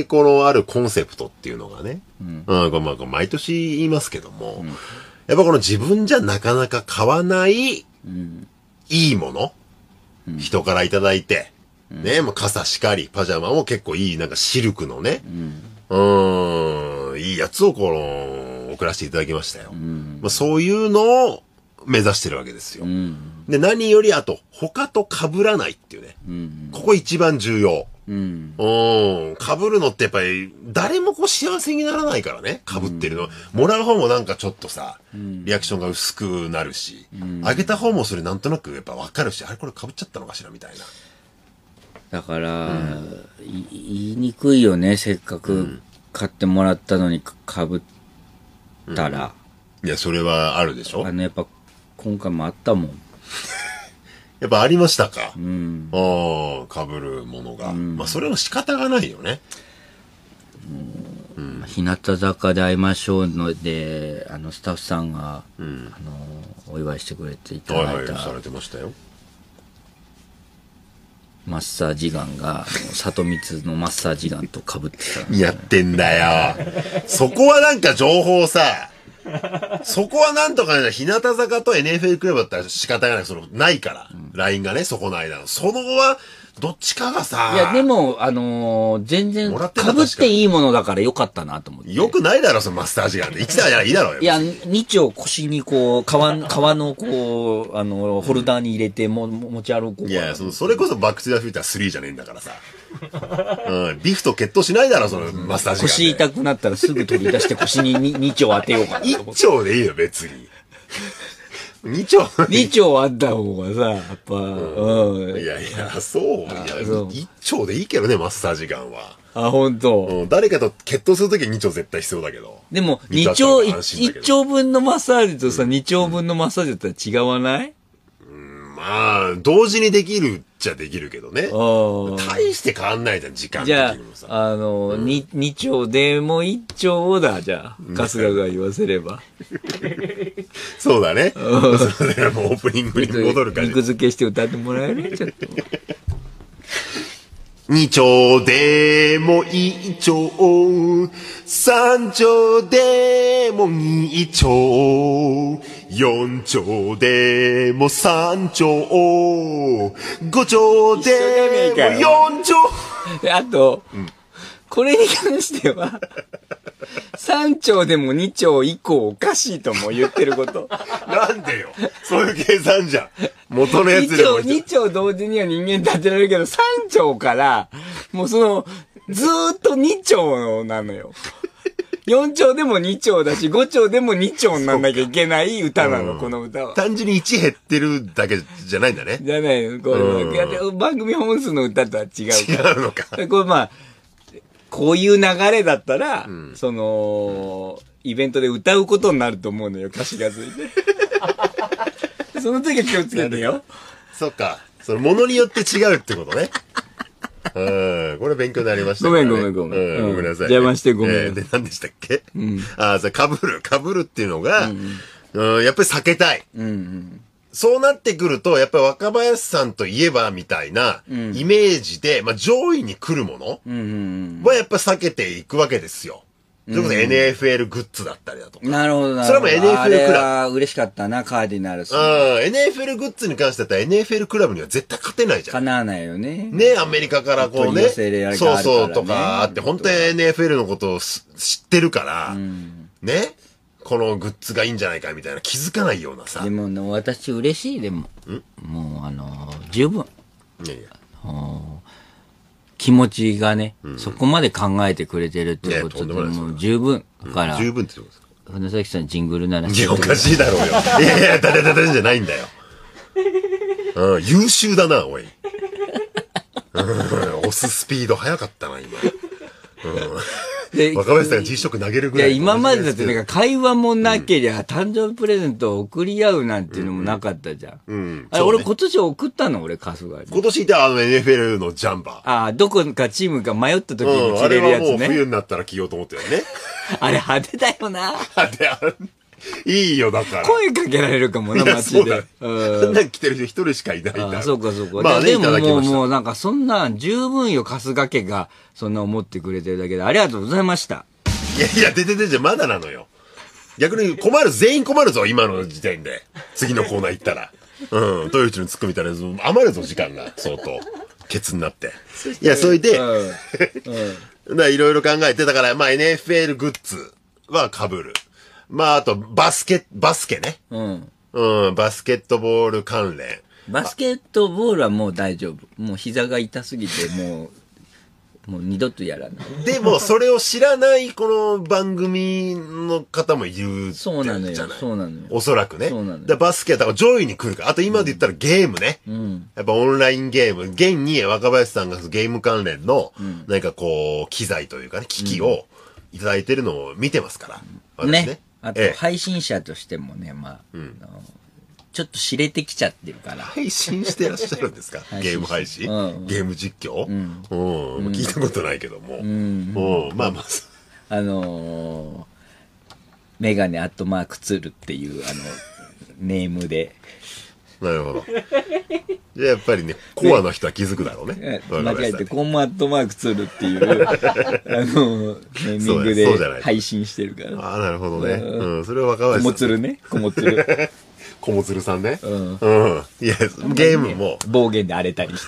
Speaker 1: このあるコンセプトっていうのがね、毎年言いますけども、やっぱこの自分じゃなかなか買わない、いいもの、人からいただいて、ね、傘しかり、パジャマも結構いい、なんかシルクのね、いいやつを送らせていただきましたよ。そういうのを目指してるわけですよ。で、何よりあと、他と被らないっていうね。ここ一番重要。被るのってやっぱり、誰も幸せにならないからね。被ってるの。もらう方もなんかちょっとさ、リアクションが薄くなるし、あげた方もそれなんとなくやっぱわかるし、あれこれ被っちゃったのかしらみたいな。
Speaker 2: だから、言いにくいよね。せっかく買ってもらったのに被ったら。
Speaker 1: いや、それはあるでしょ？
Speaker 2: やっぱ、今回もあったもん。
Speaker 1: やっぱありましたか。被るものが。それは仕方がないよね。
Speaker 2: 日向坂で会いましょうので、スタッフさんが、お祝いしてくれていただいた。
Speaker 1: されてましたよ。
Speaker 2: マッサージガンが、里光のマッサージガンと被ってた。
Speaker 1: やってんだよ。そこはなんか情報さ、そこはなんとかね、日向坂と NFL クラブだったら仕方がない。ないから。LINE がね、そこの間の。その後は、どっちかがさ。
Speaker 2: いや、でも、全然、被っていいものだからよかったなと思って。
Speaker 1: よくないだろ、そのマッサージガンって。1台じゃいいだろうよ。
Speaker 2: いや、2丁腰に革のホルダーに入れて持ち歩こう。
Speaker 1: いや、それこそバックトゥザフューチャー3じゃねえんだからさ。リフト決闘しないだろ、そのマッサージガン。
Speaker 2: 腰痛くなったらすぐ取り出して腰に2丁当てようかな。
Speaker 1: 1丁でいいよ、別に。2
Speaker 2: 丁あった方がさ、やっぱ、
Speaker 1: いやいや、そう。1丁でいいけどね、マッサージガンは。
Speaker 2: あ、本当。
Speaker 1: 誰かと決闘するとき2丁絶対必要だけど。
Speaker 2: でも、1丁分のマッサージとさ、2丁分のマッサージだったら違わない？
Speaker 1: 同時にできるっちゃできるけどね。大して変わんないじゃん、時間的にもさ。
Speaker 2: じゃあ、2丁でも1丁をだ、じゃあ、春日が言わせれば。
Speaker 1: そうだね。それもうオープニングに戻るから。
Speaker 2: 肉付けして歌ってもらえる？ちょっと。
Speaker 1: 2丁でも1丁、3丁でも2丁、4丁でも3丁、5丁でも4丁。
Speaker 2: あと、これに関しては、3丁でも2丁以降おかしいとも言ってること。
Speaker 1: なんでよ。そういう計算じゃん。元のやつでも。
Speaker 2: 2丁同時には人間立てられるけど、3丁から、もうずーっと2丁なのよ。4丁でも2丁だし、5丁でも2丁にならなきゃいけない歌なの、この歌は。
Speaker 1: 単純に1減ってるだけじゃないんだね。
Speaker 2: じゃないの。これ番組本数の歌とは違う。
Speaker 1: 違うのか。
Speaker 2: これこういう流れだったら、イベントで歌うことになると思うのよ、歌詞がついて。その時は気をつけてよ。
Speaker 1: そっか。ものによって違うってことね。これ勉強になりましたね。
Speaker 2: ごめん。ごめ
Speaker 1: んなさい。
Speaker 2: 邪魔してごめん。
Speaker 1: で、何でしたっけ？被るっていうのが、やっぱり避けたい。そうなってくると、やっぱり若林さんといえばみたいなイメージで、上位に来るものはやっぱ避けていくわけですよ。それこそ NFL グッズだったりだとか。
Speaker 2: なるほど。
Speaker 1: それも NFL クラブ。
Speaker 2: あれは嬉しかったな、カーディナルス。
Speaker 1: NFL グッズに関してだったら NFL クラブには絶対勝てないじゃん。
Speaker 2: かなわないよね。
Speaker 1: ね、アメリカからこうね。そうとかあって、本当に NFL のことを知ってるから、ね。このグッズがいいんじゃないかみたいな気づかないようなさ。
Speaker 2: でも私嬉しい、でも。もう十分。
Speaker 1: いやいや。
Speaker 2: 気持ちがね、そこまで考えてくれてるっていうことで、もう十分。だから。
Speaker 1: 十分ってことですか？
Speaker 2: 船崎さんジングルなら
Speaker 1: いや、おかしいだろうよ。いや、だじゃないんだよ。優秀だな、おい。押すスピード速かったな、今。若林さんが G-SHOCK 投げるぐらい。
Speaker 2: いや、今までだって会話もなけりゃ、誕生日プレゼントを送り合うなんていうのもなかったじゃん。俺今年送ったの俺、春日に。
Speaker 1: 今年いたNFL のジャンバ
Speaker 2: ー。どこかチームが迷った時に着れるやつね。
Speaker 1: あれはもう冬になったら着ようと思ったよね。
Speaker 2: あれ派手だよな。
Speaker 1: 派手。 いいよ、だから。
Speaker 2: 声かけられるかもな、街で。
Speaker 1: そんなん来てる人一人しかいないんだ。
Speaker 2: そうか、そうか。
Speaker 1: まあね、
Speaker 2: でも
Speaker 1: も
Speaker 2: うなんかそんな、十分よ、春日家が、そんな思ってくれてるだけで、ありがとうございました。
Speaker 1: いや、じゃまだなのよ。逆に全員困るぞ、今の時点で。次のコーナー行ったら。豊内のツッコミみたいな、余るぞ、時間が、相当。ケツになって。いや、それで、いろいろ考えて、だから、まあ、NFL グッズは被る。まあ、あと、バスケね。バスケットボール関連。
Speaker 2: バスケットボールはもう大丈夫。もう膝が痛すぎて、もう二度とやらない。
Speaker 1: でも、それを知らないこの番組の方もいるじゃない。
Speaker 2: そうなのよ。
Speaker 1: おそらくね。
Speaker 2: そうなのよ。
Speaker 1: でバスケは多分上位に来るから。あと今で言ったらゲームね。やっぱオンラインゲーム。現に若林さんがゲーム関連の、何かこう、機材というかね、機器をいただいてるのを見てますから。私ね。
Speaker 2: あと、配信者としてもね、まあ、ちょっと知れてきちゃってるから。
Speaker 1: 配信してらっしゃるんですか？ゲーム配信、ゲーム実況、聞いたことないけども。まあまあ。
Speaker 2: メガネアットマークツールっていう、ネームで。
Speaker 1: なるほど。じゃあやっぱりね、コアな人は気づくだろうね。
Speaker 2: 間違えて、コンマアットマークツールっていう、ネーミングで配信してるから。
Speaker 1: ああ、なるほどね。それは若林さん。
Speaker 2: コモツルね。コモツル。
Speaker 1: 小もつるさんね。いや、ゲームも。
Speaker 2: 暴言で荒れたりして。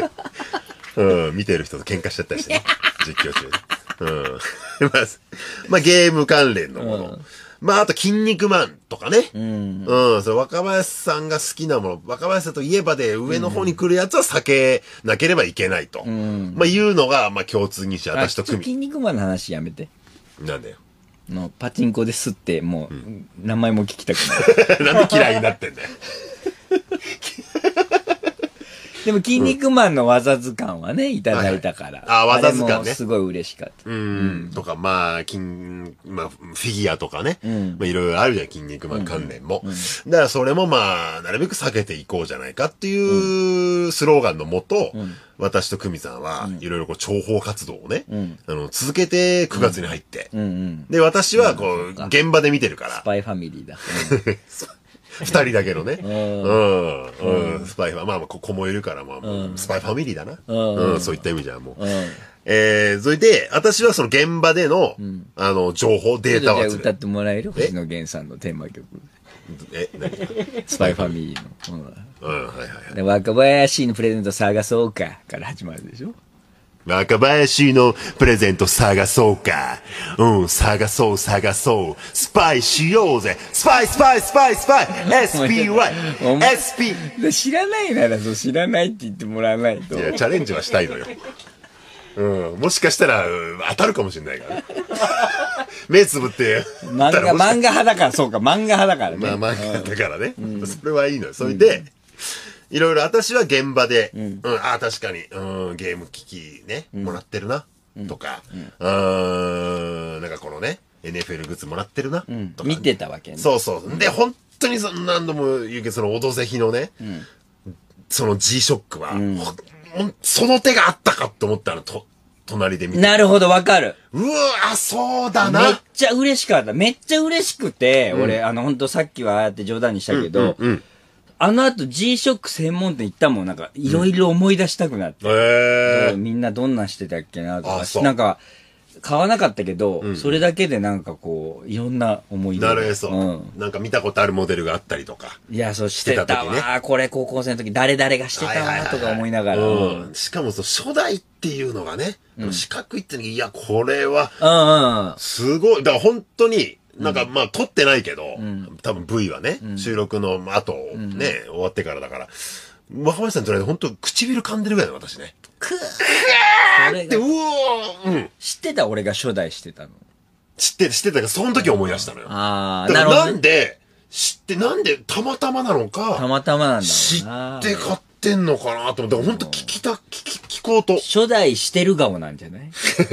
Speaker 1: 見てる人と喧嘩しちゃったりしてね。実況中で。まあ、ゲーム関連のもの。まあ、あと、筋肉マンとかね。それ若林さんが好きなもの、若林さんといえばで上の方に来るやつは避けなければいけないと。まあ、いうのが、まあ、共通認識、私と組。
Speaker 2: 筋肉マンの話やめて。
Speaker 1: なんだよ。
Speaker 2: パチンコですって、もう、名前も聞きたく
Speaker 1: ない。なんで嫌いになってんだよ。
Speaker 2: でも、筋肉マンの技図鑑はね、いただいたから。
Speaker 1: 技図鑑ね。
Speaker 2: すごい嬉しかった。
Speaker 1: とか、まあ、フィギュアとかね。まあ、いろいろあるじゃん、筋肉マン関連も。だから、それもまあ、なるべく避けていこうじゃないかっていうスローガンのもと、私と久美さんは、いろいろこう、諜報活動をね、続けて9月に入って。で、私はこう、現場で見てるから。
Speaker 2: スパイファミリーだ。
Speaker 1: 二人だけのね。スパイファ、まあ、子もいるから、まあ、スパイファミリーだな。そういった意味じゃもう。それで、私はその現場での、情報、データを集める。
Speaker 2: 歌ってもらえる星野源さんのテーマ曲。
Speaker 1: 何
Speaker 2: スパイファミリーの。
Speaker 1: はいはいはい。
Speaker 2: 若林のプレゼント探そうか、から始まるでしょ？
Speaker 1: 若林のプレゼント探そうか。探そう。スパイしようぜ。スパイ !SPY! SP!
Speaker 2: 知らないなら知らないって言ってもらわないと。
Speaker 1: いや、チャレンジはしたいのよ。もしかしたら、当たるかもしれないからね。目つぶって。
Speaker 2: 漫画派だから、そうか、漫画派だからね。
Speaker 1: まあ、漫画だからね。それはいいのよ。それで、いろいろ私は現場で、確かに、ゲーム機器ね、もらってるな、とか、なんかこのね、NFL グッズもらってるな、とか。
Speaker 2: 見てたわけね。
Speaker 1: そう。で、本当に何度も言うけど、そのオドぜひのね、その G-SHOCK は、その手があったかって思ったら、隣で見て。
Speaker 2: なるほど、わかる。
Speaker 1: うわ、そうだな。
Speaker 2: めっちゃ嬉しかった。めっちゃ嬉しくて、俺、本当さっきはああやって冗談にしたけど、あの後 G-SHOCK 専門店行ったもん、なんか、いろいろ思い出したくなって。みんなどんなしてたっけなとか、なんか、買わなかったけど、それだけでなんかこう、いろんな思い出。
Speaker 1: なるへそ。なんか見たことあるモデルがあったりとか。
Speaker 2: いや、そうしてたわ。これ高校生の時誰々がしてたわ、とか思いながら。
Speaker 1: しかも初代っていうのがね、四角いっていや、これは、すごい。だから本当に、なんかまあ撮ってないけど、多分 V はね、収録の後ね、終わってからだから、若林さんとりあえず本当唇噛んでるぐらいだ私ね。くーって、
Speaker 2: 知ってた俺が初代してたの。
Speaker 1: 知ってたからその時思い出したのよ。
Speaker 2: あ
Speaker 1: あ、なるほど。なんで、なんでたまたまなのか、
Speaker 2: たまたまなんだろうな。
Speaker 1: 知って買ってんのかなと思って、本当聞こうと。
Speaker 2: 初代してる顔なんじゃない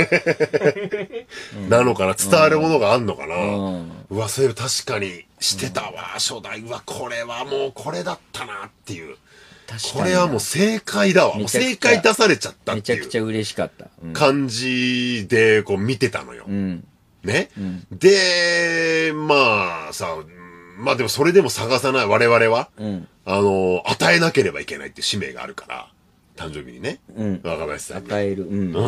Speaker 1: なのかな、伝わるものがあんのかな。うわ、そういう確かにしてたわ、初代。うわ、これはもうこれだったなっていう。これはもう正解だわ。もう正解出されちゃったっていう。
Speaker 2: めちゃくちゃ嬉しかった。
Speaker 1: 感じでこう見てたのよ。 ね。で、まあさ、まあでもそれでも探さない我々は、与えなければいけないっていう使命があるから、誕生日にね。若林さんに。
Speaker 2: 与える。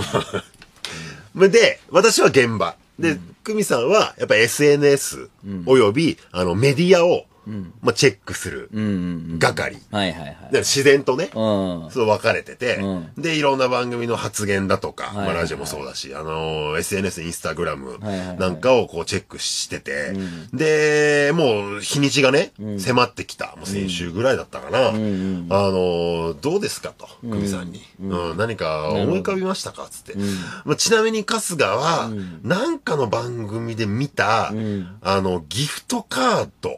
Speaker 1: で、私は現場。で、久美さんは、やっぱ SNS および、メディアを、まあ、チェックする係。自然とね、そう分かれてて、で、いろんな番組の発言だとか、まあ、ラジオもそうだし、SNS、インスタグラムなんかをこうチェックしてて、で、もう日にちがね、迫ってきた。もう先週ぐらいだったかな。どうですかと、久美さんに。何か思い浮かびましたかつって。ちなみに春日は、なんかの番組で見た、ギフトカード、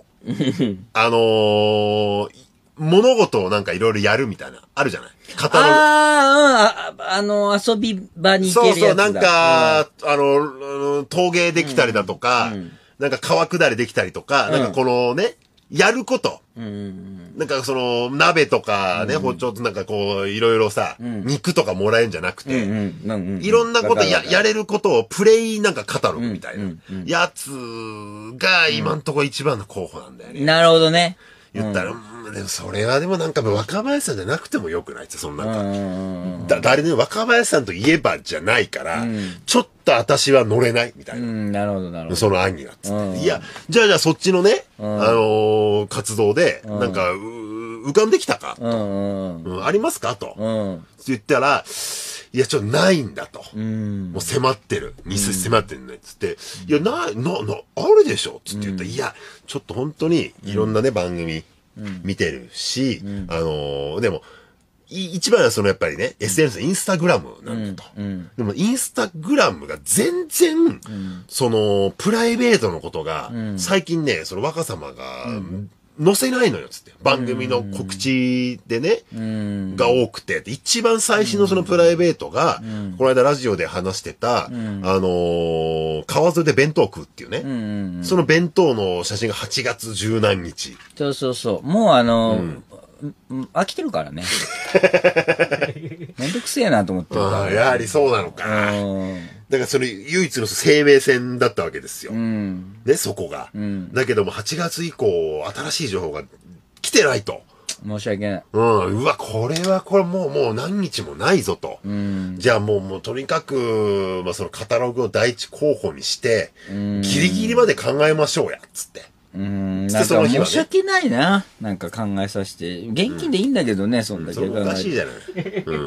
Speaker 1: 物事をなんかいろいろやるみたいな、あるじゃないカタログ。
Speaker 2: 遊び場に行けるやつだ。そうそう、
Speaker 1: なんか、陶芸できたりだとか、なんか川下りできたりとか、なんかこのね、やること。なんかその、鍋とかね、包丁となんかこう、いろいろさ、肉とかもらえるんじゃなくて、いろんなことやれることをプレイなんかカタログみたいな、やつが今んとこ一番の候補なんだよね。
Speaker 2: なるほどね。
Speaker 1: 言ったら、でもそれはでもなんか若林さんじゃなくてもよくないって、そんなんか。誰ね、若林さんといえばじゃないから、ちょっと私は乗れないみたいな。
Speaker 2: なるほど、なるほど。
Speaker 1: その案には。つって。いや、じゃあそっちのね、活動で、なんか、浮かんできたかありますかと。言ったら、いや、ちょっとないんだと。もう迫ってる。日数迫ってるね。つって、いや、あるでしょつって言ったら、いや、ちょっと本当にいろんなね、番組見てるし、でも、一番はそのやっぱりね、SNS、インスタグラムなんだと。でもインスタグラムが全然、その、プライベートのことが、最近ね、その若様が、載せないのよ、つって。番組の告知でね、が多くて、一番最新のそのプライベートが、この間ラジオで話してた、川沿いで弁当食うっていうね、その弁当の写真が8月十何日。
Speaker 2: そうそうそう。もう飽きてるからね。めんどくせえなと思ってるから。
Speaker 1: やはりそうなのか。だからそれ唯一の生命線だったわけですよ。ね、そこが。だけども8月以降、新しい情報が来てないと。
Speaker 2: 申し訳ない。
Speaker 1: うわ、これもう何日もないぞと。じゃあもうとにかく、まあそのカタログを第一候補にして、ギリギリまで考えましょうや、つって。
Speaker 2: なんか申し訳ないな。なんか考えさせて。現金でいいんだけどね、そんだけ。
Speaker 1: それおかしいじゃない。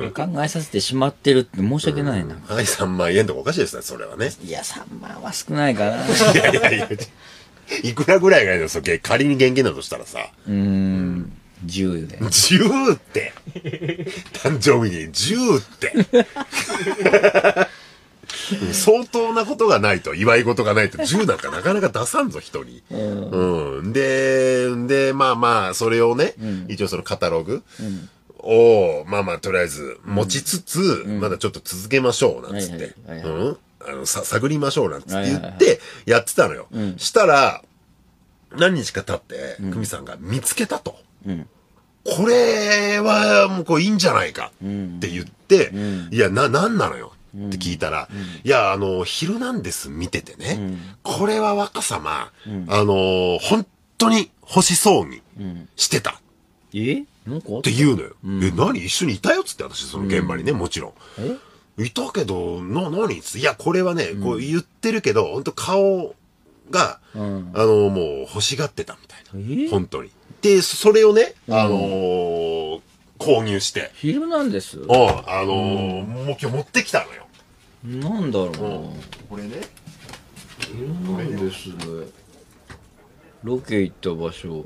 Speaker 2: 考えさせてしまってるって申し訳ないな。
Speaker 1: はい、3万円とかおかしいですね、それはね。
Speaker 2: いや、3万は少ないかな。
Speaker 1: いくらぐらいがいいのそれ、仮に現金だとしたらさ。
Speaker 2: 10で。
Speaker 1: 10って。誕生日に10って。相当なことがないと、祝い事がないと、10なんかなかなか出さんぞ、人に。で、まあ、それをね、一応そのカタログを、まあ、とりあえず持ちつつ、まだちょっと続けましょう、なんつって。探りましょう、なんつって言って、やってたのよ。したら、何日か経って、久美さんが見つけたと。これは、もうこういいんじゃないかって言って、いや、なんなのよ。って聞いたら、いや、ヒルナンデス見ててね、これは若様、本当に欲しそうにしてた。
Speaker 2: なんか
Speaker 1: って言うのよ。何一緒にいたよっつって私、その現場にね、もちろん。いたけど、何つって、いや、これはね、こう言ってるけど、本当顔が、もう欲しがってたみたいな。本当に。で、それをね、購入して。
Speaker 2: ヒルナンデス？
Speaker 1: もう今日持ってきたのよ。
Speaker 2: なんだろうな。
Speaker 1: これね。
Speaker 2: ヒルナンデスで、ロケ行った場所。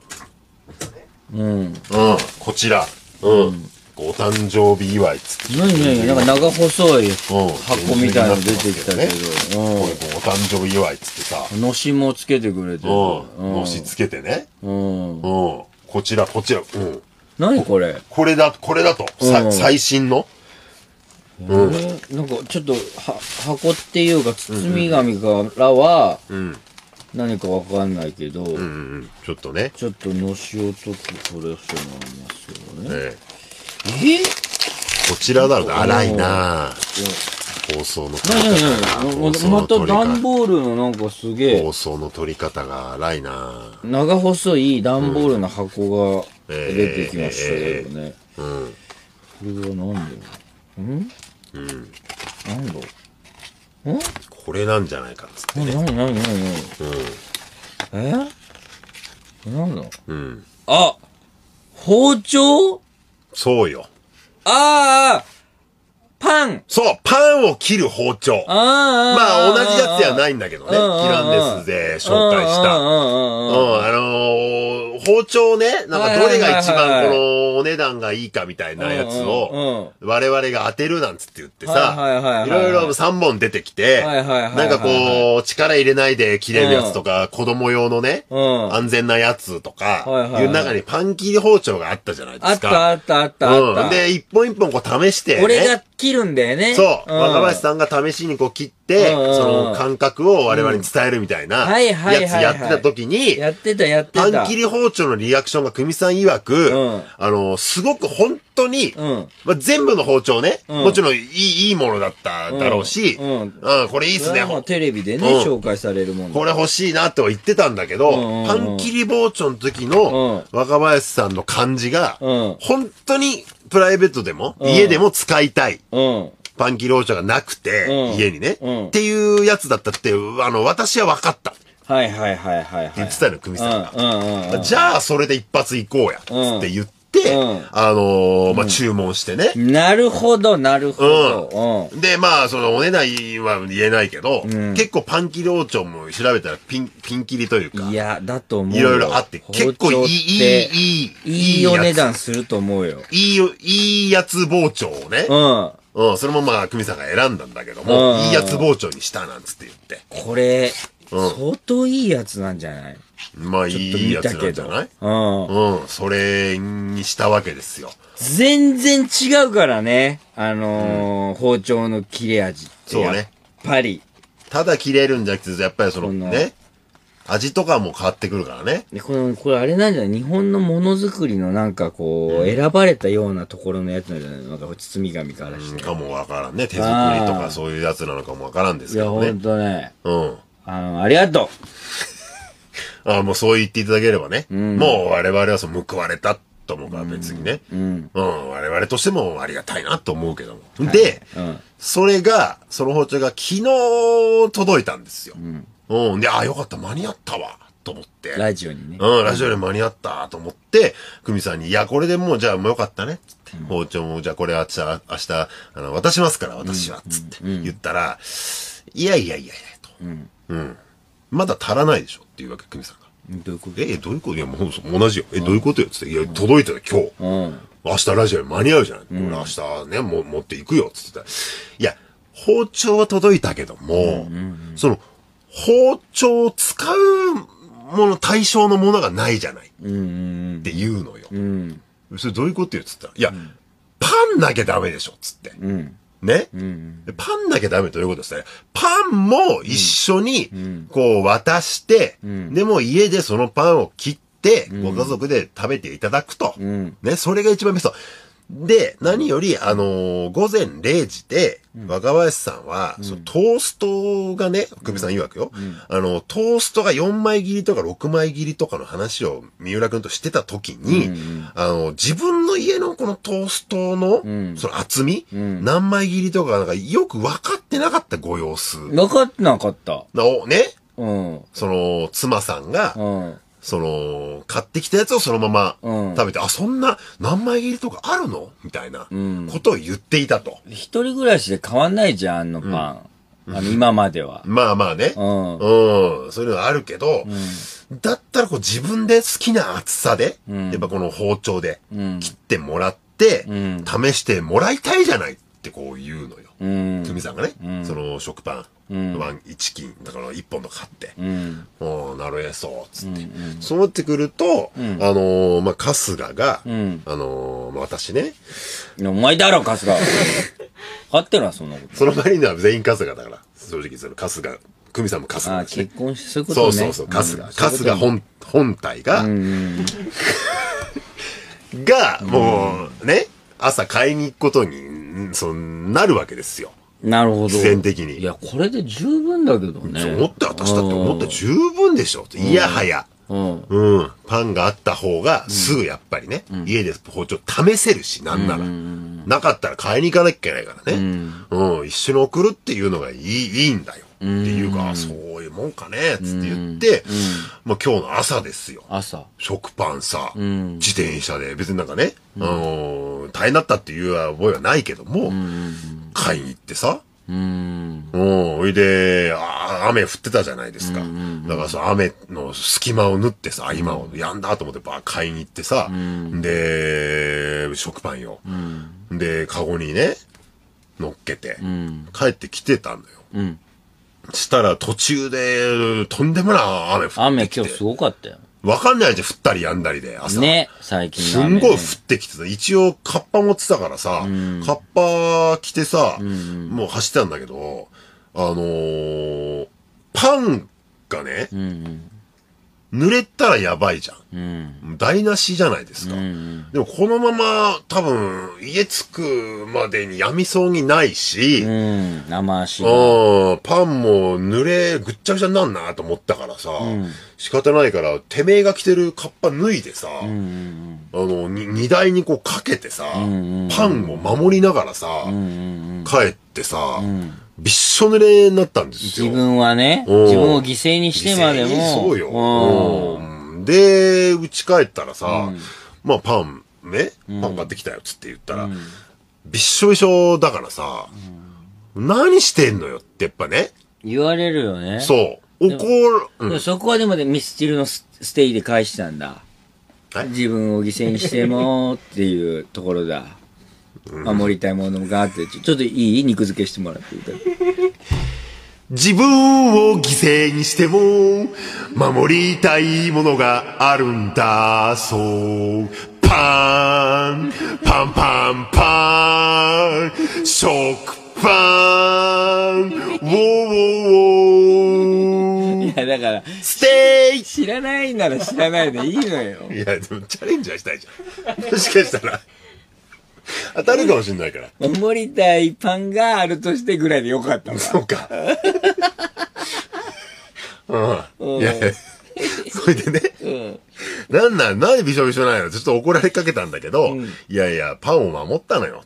Speaker 1: こちら。お誕生日祝いっつって。
Speaker 2: 何なんか長細い箱みたいなの出てきたけど。
Speaker 1: これお誕生日祝いっつってさ。
Speaker 2: のしもつけてくれてる。
Speaker 1: のしつけてね。こちら。
Speaker 2: 何これ
Speaker 1: これだと。最新の。
Speaker 2: なんかちょっと箱っていうか包み紙からは何かわかんないけど、
Speaker 1: ちょっとね。
Speaker 2: ちょっとのしを解くこれしてもらいますよね。
Speaker 1: こちらだろう、荒いな放送の取り方
Speaker 2: また段ボールのなんかすげえ。
Speaker 1: 放送の取り方が荒いな。
Speaker 2: 長細い段ボールの箱が出てきましたけどね。これは何だよ。なんだ
Speaker 1: これなんじゃないかっつってね。
Speaker 2: 何なんだあ、包丁？
Speaker 1: そうよ。
Speaker 2: ああパン。
Speaker 1: そう、パンを切る包丁。まあ、同じやつではないんだけどね。キランデスで紹介した。包丁ね、なんかどれが一番このお値段がいいかみたいなやつを、我々が当てるなんつって言ってさ、いろいろ3本出てきて、なんかこう、力入れないで切れるやつとか、子供用のね、安全なやつとか、いう中にパン切り包丁があったじゃないですか。
Speaker 2: あった。
Speaker 1: で、一本一本こう試して、
Speaker 2: 俺が切るんだよね。
Speaker 1: そう。若林さんが試しにこう切って、その感覚を我々に伝えるみたいな、やつやってた時に、
Speaker 2: やってた。
Speaker 1: パン切り包丁のリアクションが久美さん曰く、すごく本当に、全部の包丁ね、もちろんいいものだっただろうし、これいいっすね。
Speaker 2: テレビでね、紹介されるもの。
Speaker 1: これ欲しいなっては言ってたんだけど、パン切り包丁の時の若林さんの感じが、本当にプライベートでも、家でも使いたい。パン切り包丁がなくて、家にね、っていうやつだったって、私は分かった。
Speaker 2: はい。
Speaker 1: 言ってたよ、久美さんが。じゃあ、それで一発行こうや。つって言って、注文してね。
Speaker 2: なるほど。
Speaker 1: で、まあ、そのお値段は言えないけど、結構パン切り包丁も調べたらピン切りというか。
Speaker 2: いや、だと思う。
Speaker 1: いろいろあって、結構い
Speaker 2: いお値段すると思うよ。
Speaker 1: いいやつ包丁をね。それもまあ、久美さんが選んだんだけども、いいやつ包丁にしたなんつって言って。
Speaker 2: これ、相当いいやつなんじゃない？
Speaker 1: まあ、いいやつなんじゃない？それにしたわけですよ。
Speaker 2: 全然違うからね。包丁の切れ味って。そうね。やっぱり。
Speaker 1: ただ切れるんじゃなくて、やっぱりそのね、味とかも変わってくるからね。
Speaker 2: で、これあれなんじゃない？日本のものづくりのなんかこう、選ばれたようなところのやつなんじゃないの？なんか包み紙からして。
Speaker 1: かもわからんね。手作りとかそういうやつなのかもわからんですけどね。
Speaker 2: いや、ほんとね。ありがと
Speaker 1: う。もうそう言っていただければね。もう我々は報われたと思うから別にね。我々としてもありがたいなと思うけども。で、その包丁が昨日届いたんですよ。で、よかった、間に合ったわ、と思って。
Speaker 2: ラジオにね。
Speaker 1: ラジオに間に合った、と思って、久美さんに、いや、これでもう、じゃあもうよかったね、つって。包丁も、じゃあこれ明日、渡しますから、私は、つって言ったら、いや、と。まだ足らないでしょ、っていうわけ、久美さんが。
Speaker 2: どういうこと？
Speaker 1: どういうこと？いや、もう同じよ。どういうことよ、つって。いや、届いたよ、今日。明日ラジオに間に合うじゃない。俺明日ね、持っていくよ、つってたら。いや、包丁は届いたけども、包丁を使うもの、対象のものがないじゃない。って言うのよ。それどういうことよ、つったら。いや、パンなきゃダメでしょ、つって。ね、パンなきゃダメということですね。パンも一緒に、こう渡して、でも家でそのパンを切って、ご家族で食べていただくと。ね、それが一番ベスト。で、何より、午前0時で、若林さんは、トーストがね、久美さん曰くよ、トーストが4枚切りとか6枚切りとかの話を三浦くんとしてた時に、自分の家のこのトーストの、その厚み、何枚切りとかなんかよく分かってなかったご様子。
Speaker 2: 分かってなかった。
Speaker 1: ね、妻さんが、買ってきたやつをそのまま食べて、そんな何枚切りとかあるのみたいなことを言っていたと。
Speaker 2: 一人暮らしで変わんないじゃん、あのパン。今までは。
Speaker 1: まあまあね。そういうのはあるけど、だったらこう自分で好きな厚さで、やっぱこの包丁で切ってもらって、試してもらいたいじゃないってこう言うのよ。久美さんがね、その食パン。1斤、だから1本と買って。なるへそ、つって。そうなってくると、春日が、私ね。
Speaker 2: お前だろ、春日。買ってるな、そんなこと。
Speaker 1: その場には全員春日だから、正直、春日、久美さんも春日ですね。
Speaker 2: 結婚してそういうことね。
Speaker 1: そう、春日本体が、もうね、朝買いに行くことに、なるわけですよ。
Speaker 2: なるほど。
Speaker 1: 自然的に。
Speaker 2: いや、これで十分だけどね。
Speaker 1: 思って、私だって思って十分でしょ。いやはや。パンがあった方が、すぐやっぱりね、家で包丁試せるし、なんなら。なかったら買いに行かなきゃいけないからね。一緒に送るっていうのがいいんだよ。っていうか、そういうもんかね、つって言って、まあ今日の朝ですよ。
Speaker 2: 朝。
Speaker 1: 食パンさ、自転車で、別になんかね、大変だったっていう覚えはないけども、買いに行ってさ、おいで、雨降ってたじゃないですか。だからさ、雨の隙間を縫ってさ、今をやんだと思って買いに行ってさ、で、食パンよ。で、カゴにね、乗っけて、帰ってきてたんだよ。したら途中で、とんでもない雨降ってきて。
Speaker 2: 雨今日すごかったよ。
Speaker 1: わかんないじゃん、降ったりやんだりで、朝。
Speaker 2: ね、最近
Speaker 1: の雨、ね。すんごい降ってきてた。一応、カッパ持ってたからさ、カッパ着てさ、もう走ってたんだけど、パンがね、濡れたらやばいじゃん。台無しじゃないですか。でもこのまま多分家着くまでにやみそうにないし、
Speaker 2: 生足
Speaker 1: パンも濡れぐっちゃぐちゃになんなと思ったからさ、仕方ないからてめえが着てるカッパ脱いでさ、荷台にこうかけてさ、パンを守りながらさ、帰ってさ、びっしょ濡れになったんですよ。
Speaker 2: 自分はね、自分を犠牲にしてまでも。
Speaker 1: そうよ。で、家帰ったらさ、まあパン買ってきたよつって言ったら、びっしょびしょだからさ、何してんのよってやっぱね。
Speaker 2: 言われるよね。
Speaker 1: そう。怒
Speaker 2: る。そこはでもミスチルのステイで返したんだ。自分を犠牲にしてもっていうところだ。守りたいものがあって、ちょっといい肉付けしてもらっていいか。
Speaker 1: 自分を犠牲にしても守りたいものがあるんだ、そう。パンパンパンパン食パンウォーウォー。
Speaker 2: いやだから
Speaker 1: ステーキ
Speaker 2: 知らないなら知らないでいいのよ。
Speaker 1: いやでもチャレンジはしたいじゃん。もしかしたら当たるかもしれないから。
Speaker 2: 守りたいパンがあるとしてぐらいでよかったわ。
Speaker 1: そうか。いや、それでね、なんでびしょびしょないの？ちょっと怒られかけたんだけど、いやいや、パンを守ったのよ。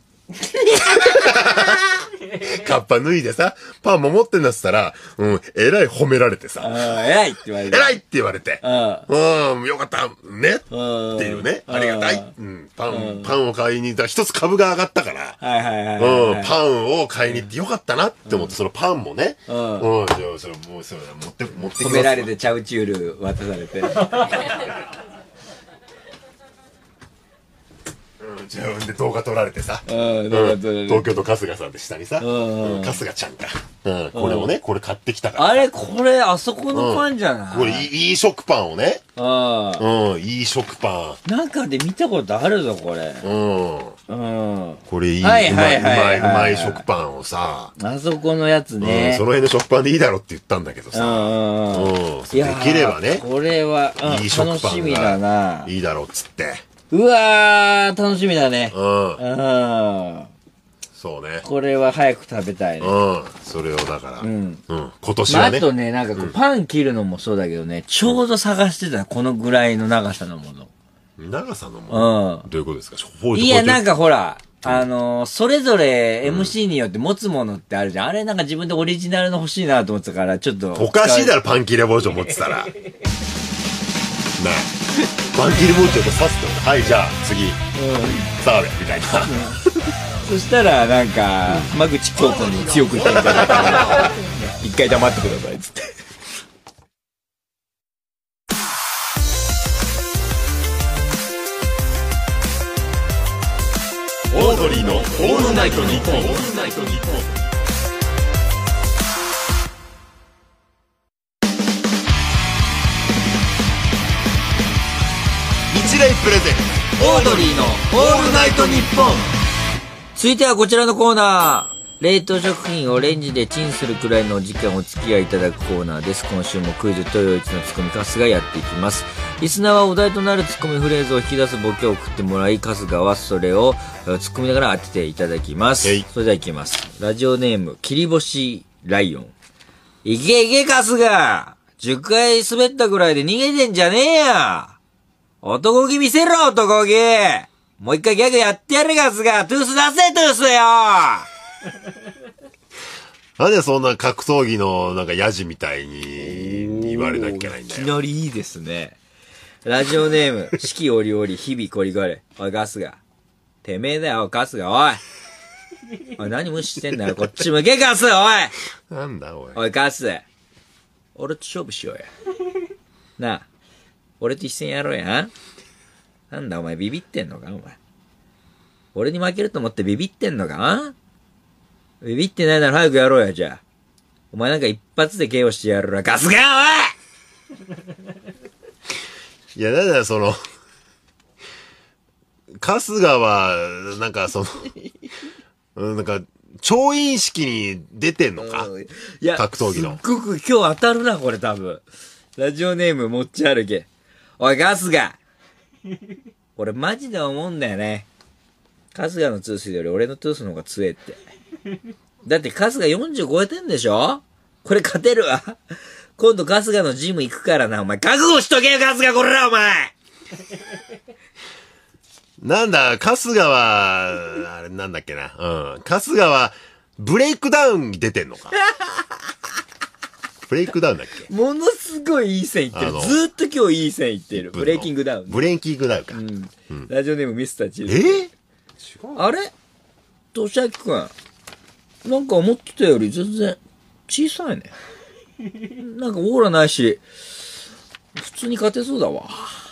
Speaker 1: カッパ脱いでさ、パン守ってんだっつったら、えらい褒められてさ。
Speaker 2: 偉いって言われて。
Speaker 1: 偉いって言われて。よかった、ね。っていうね。ありがたい。パンを買いに行ったら一つ株が上がったから。パンを買いに行ってよかったなって思って、そのパンもね。じゃあ、それもう、それ持ってきます。
Speaker 2: 褒められてチャウチュール渡されて。
Speaker 1: 自分で動画撮られてさ、
Speaker 2: 東
Speaker 1: 京都春日さんで下にさ、春日ちゃんか、これをね、これ買ってきたから。
Speaker 2: あれこれあそこのパンじゃない？
Speaker 1: これいい食パンをね、いい食パ
Speaker 2: ン中で見たことあるぞこれ。
Speaker 1: これいい、うまい食パンをさ、
Speaker 2: あそこのやつね、
Speaker 1: その辺の食パンでいいだろって言ったんだけどさ、できればね、
Speaker 2: これはい
Speaker 1: い食パンがいいだろうっつって。
Speaker 2: うわー、楽しみだね。
Speaker 1: そうね。
Speaker 2: これは早く食べたいね。
Speaker 1: それをだから、今年はね。
Speaker 2: あとね、なんかパン切るのもそうだけどね、ちょうど探してたこのぐらいの長さのもの。
Speaker 1: 長さのもの？どういうことですか？
Speaker 2: いや、なんかほら、それぞれ MC によって持つものってあるじゃん。あれなんか自分でオリジナルの欲しいなと思ってたから、ちょっと。
Speaker 1: おかしいだろ、パン切れ包丁持ってたら。なあ。パン切り包丁と刺すってはい、じゃあ次、澤部みたいな。
Speaker 2: そしたらなんか浜口京子に強く言ってみたいな。一回黙ってくださいっつって。
Speaker 1: オードリーのオールナイトニッポン。日大プレゼン
Speaker 2: ツオードリーのオールナイトニッポン。続いてはこちらのコーナー、 冷凍食品をレンジでチンするくらいのお時間お付き合いいただくコーナーです。今週もクイズと陽一のツッコミカスがやっていきます。リスナーはお題となるツッコミフレーズを引き出すボケを送ってもらい、春日はそれを突っ込みながら当てていただきます。それではいきます。ラジオネーム切り干しライオン。いけいけ春日、10回滑ったくらいで逃げてんじゃねえや。男気見せろ男気。もう一回ギャグやってやる春日。トゥース出せトゥースよ。
Speaker 1: なんでそんな格闘技のなんかヤジみたいに言われなきゃいけないんだよ。
Speaker 2: いきなりいいですね。ラジオネーム、四季折々、日々こりごり。おい、ガスが。てめえだよ、ガスが、おい。おい、何無視してんだよ、こっち向け、ガス、おい。
Speaker 1: なんだ、おい。
Speaker 2: おい、ガス。俺と勝負しようや。なあ、俺と一戦やろうや。なんだ、お前ビビってんのか、お前。俺に負けると思ってビビってんのか？ビビってないなら早くやろうや、じゃあ。お前なんか一発で KO してやるな。ガスがおい
Speaker 1: いや、だからその、春日は、なんかその、なんか、調印式に出てんのか？いや、格闘技の。
Speaker 2: すっごく今日当たるな、これ多分。ラジオネーム持ち歩け。おい、春日俺マジで思うんだよね。春日のトゥースより俺のトゥースの方が強えって。だって春日40超えてんでしょ？これ勝てるわ。今度春日のジム行くからな、お前。覚悟しとけよ、春日、これら、お前。
Speaker 1: なんだ、春日は、あれなんだっけな。うん。春日は、ブレイクダウンに出てんのか。ブレイクダウンだっけ？
Speaker 2: ものすごいいい線いってる。ずーっと今日いい線いってる。ブレイキングダウン。
Speaker 1: ブレイキングダウンか。
Speaker 2: うん。ラジオネームミスターチル。
Speaker 1: 違う。
Speaker 2: あれとしあきくん。なんか思ってたより全然小さいね。なんかオーラないし、普通に勝てそうだわ。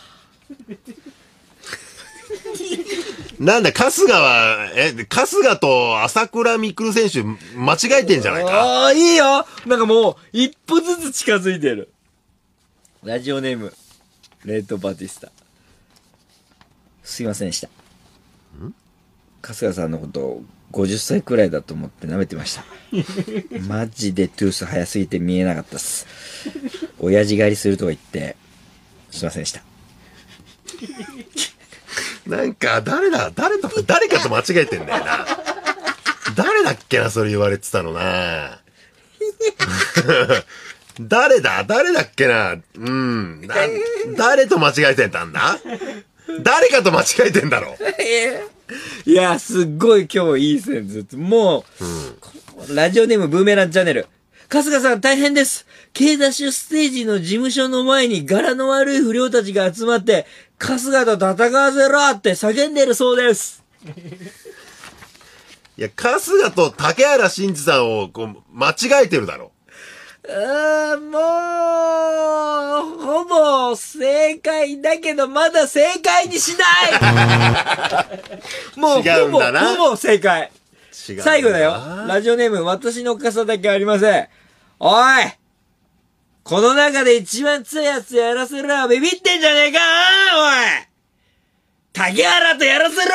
Speaker 1: なんだ、春日は、春日と朝倉未来選手間違えてんじゃないか。
Speaker 2: ああ、いいよ。なんかもう、一歩ずつ近づいてる。ラジオネーム、レッドバティスタ。すいませんでした。春日さんのことを50歳くらいだと思って舐めてました。マジでトゥース早すぎて見えなかったっす。親父狩りするとか言って、すいませんでした。
Speaker 1: なんか、誰かと間違えてんだよな。誰だっけな、それ言われてたのな。誰だっけな。誰と間違えてたんだ？誰かと間違えてんだろ。
Speaker 2: いや、すっごい今日いい線ずっと。もう、ラジオネームブーメランチャンネル。春日さん大変です。K ダッシュステージの事務所の前に柄の悪い不良たちが集まって、春日と戦わせろって叫んでるそうです。
Speaker 1: いや、春日と竹原慎二さんをこう間違えてるだろ。
Speaker 2: もう、ほぼ正解だけど、まだ正解にしないもう、ほぼ正解。最後だよ。ラジオネーム、私の傘だけありません。おいこの中で一番強いやつやらせろよ。ビビってんじゃねえかおい竹原とやらせろ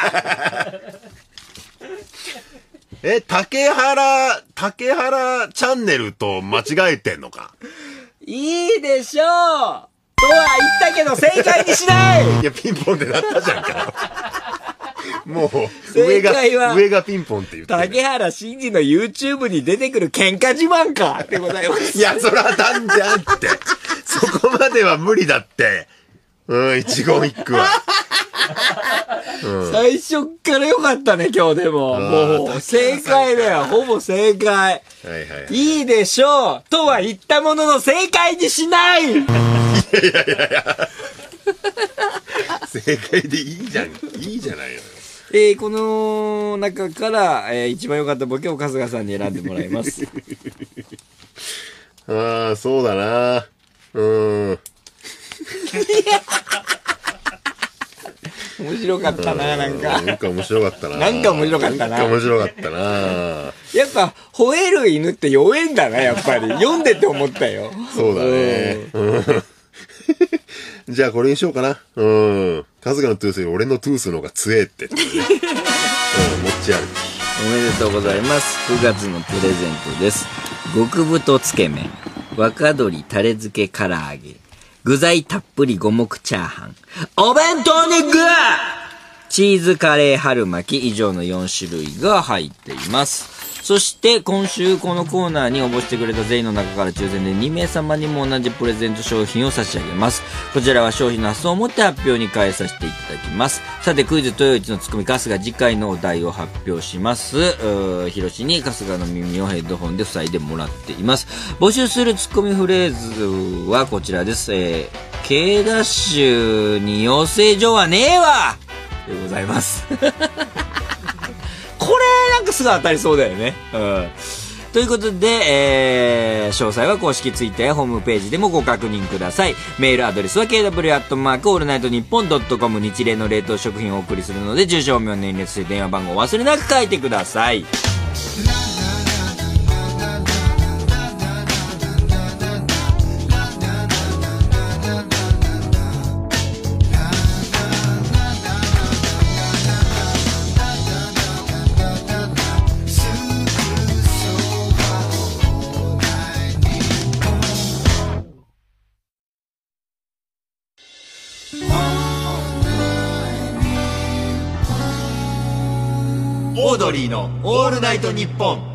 Speaker 1: よ竹原チャンネルと間違えてんのか。
Speaker 2: いいでしょうとは言ったけど正解にしない
Speaker 1: いや、ピンポンってなったじゃんか。もう、
Speaker 2: 正解は
Speaker 1: 上がピンポンって言ってる。
Speaker 2: 竹原慎二の YouTube に出てくる喧嘩自慢かってございます。
Speaker 1: いや、そらなんじゃんって。そこまでは無理だって。一言一句は。
Speaker 2: 最初っから良かったね、今日でも。もう、正解だよ。ほぼ正解。はいはい。いいでしょうとは言ったものの正解にしないいや。
Speaker 1: 正解でいいじゃん。いいじゃないのよ。
Speaker 2: この中から、一番良かったボケを春日さんに選んでもらいます。
Speaker 1: ああ、そうだな。
Speaker 2: 面白かったな、なんか。
Speaker 1: なんか面白かったな。
Speaker 2: なんか面白かったな。
Speaker 1: 面白かったな。
Speaker 2: やっぱ、吠える犬って弱えんだな、やっぱり。読んでて思ったよ。
Speaker 1: そうだね。じゃあこれにしようかな。春日のトゥースより俺のトゥースの方が強えって。持ち歩き。
Speaker 2: おめでとうございます。9月のプレゼントです。極太つけ麺、若鶏タレ漬け唐揚げ、具材たっぷり五目チャーハン、お弁当に具チーズカレー春巻き以上の4種類が入っています。そして今週このコーナーに応募してくれた全員の中から抽選で2名様にも同じプレゼント商品を差し上げます。こちらは商品の発送をもって発表に変えさせていただきます。さてクイズ豊一のツッコミ春日次回のお題を発表します。ひろしに春日の耳をヘッドホンで塞いでもらっています。募集するツッコミフレーズはこちらです。K ダッシュに養成所はねえわでございます。これなんかすぐ当たりそうだよね。ということで、詳細は公式ツイッターやホームページでもご確認ください。メールアドレスは kw@allnightnippon.com 日例の冷凍食品をお送りするので、住所、名年齢、そして電話番号を忘れなく書いてください。オードリーのオールナイトニッポン。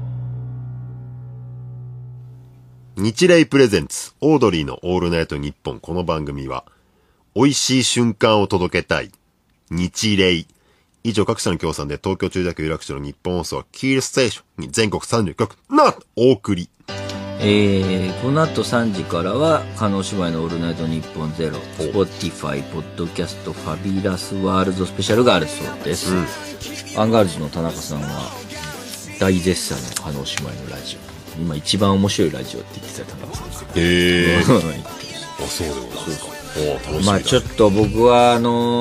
Speaker 1: 日霊プレゼンツオードリーのオールナイトニッポン。この番組は美味しい瞬間を届けたい日霊以上各社の協賛で東京中田区有楽町の日本放送キールステーションに全国30局なお送り。
Speaker 2: この後3時からは加納姉妹のオールナイトニッポンゼロ、Spotify、ポッドキャスト、ファビュラスワールドスペシャルがあるそうです。アンガールズの田中さんは大絶賛の加納姉妹のラジオ、今一番面白いラジオって言ってた田中さんです。
Speaker 1: あ、そうでございますか。楽しみだ。
Speaker 2: まあちょっと僕は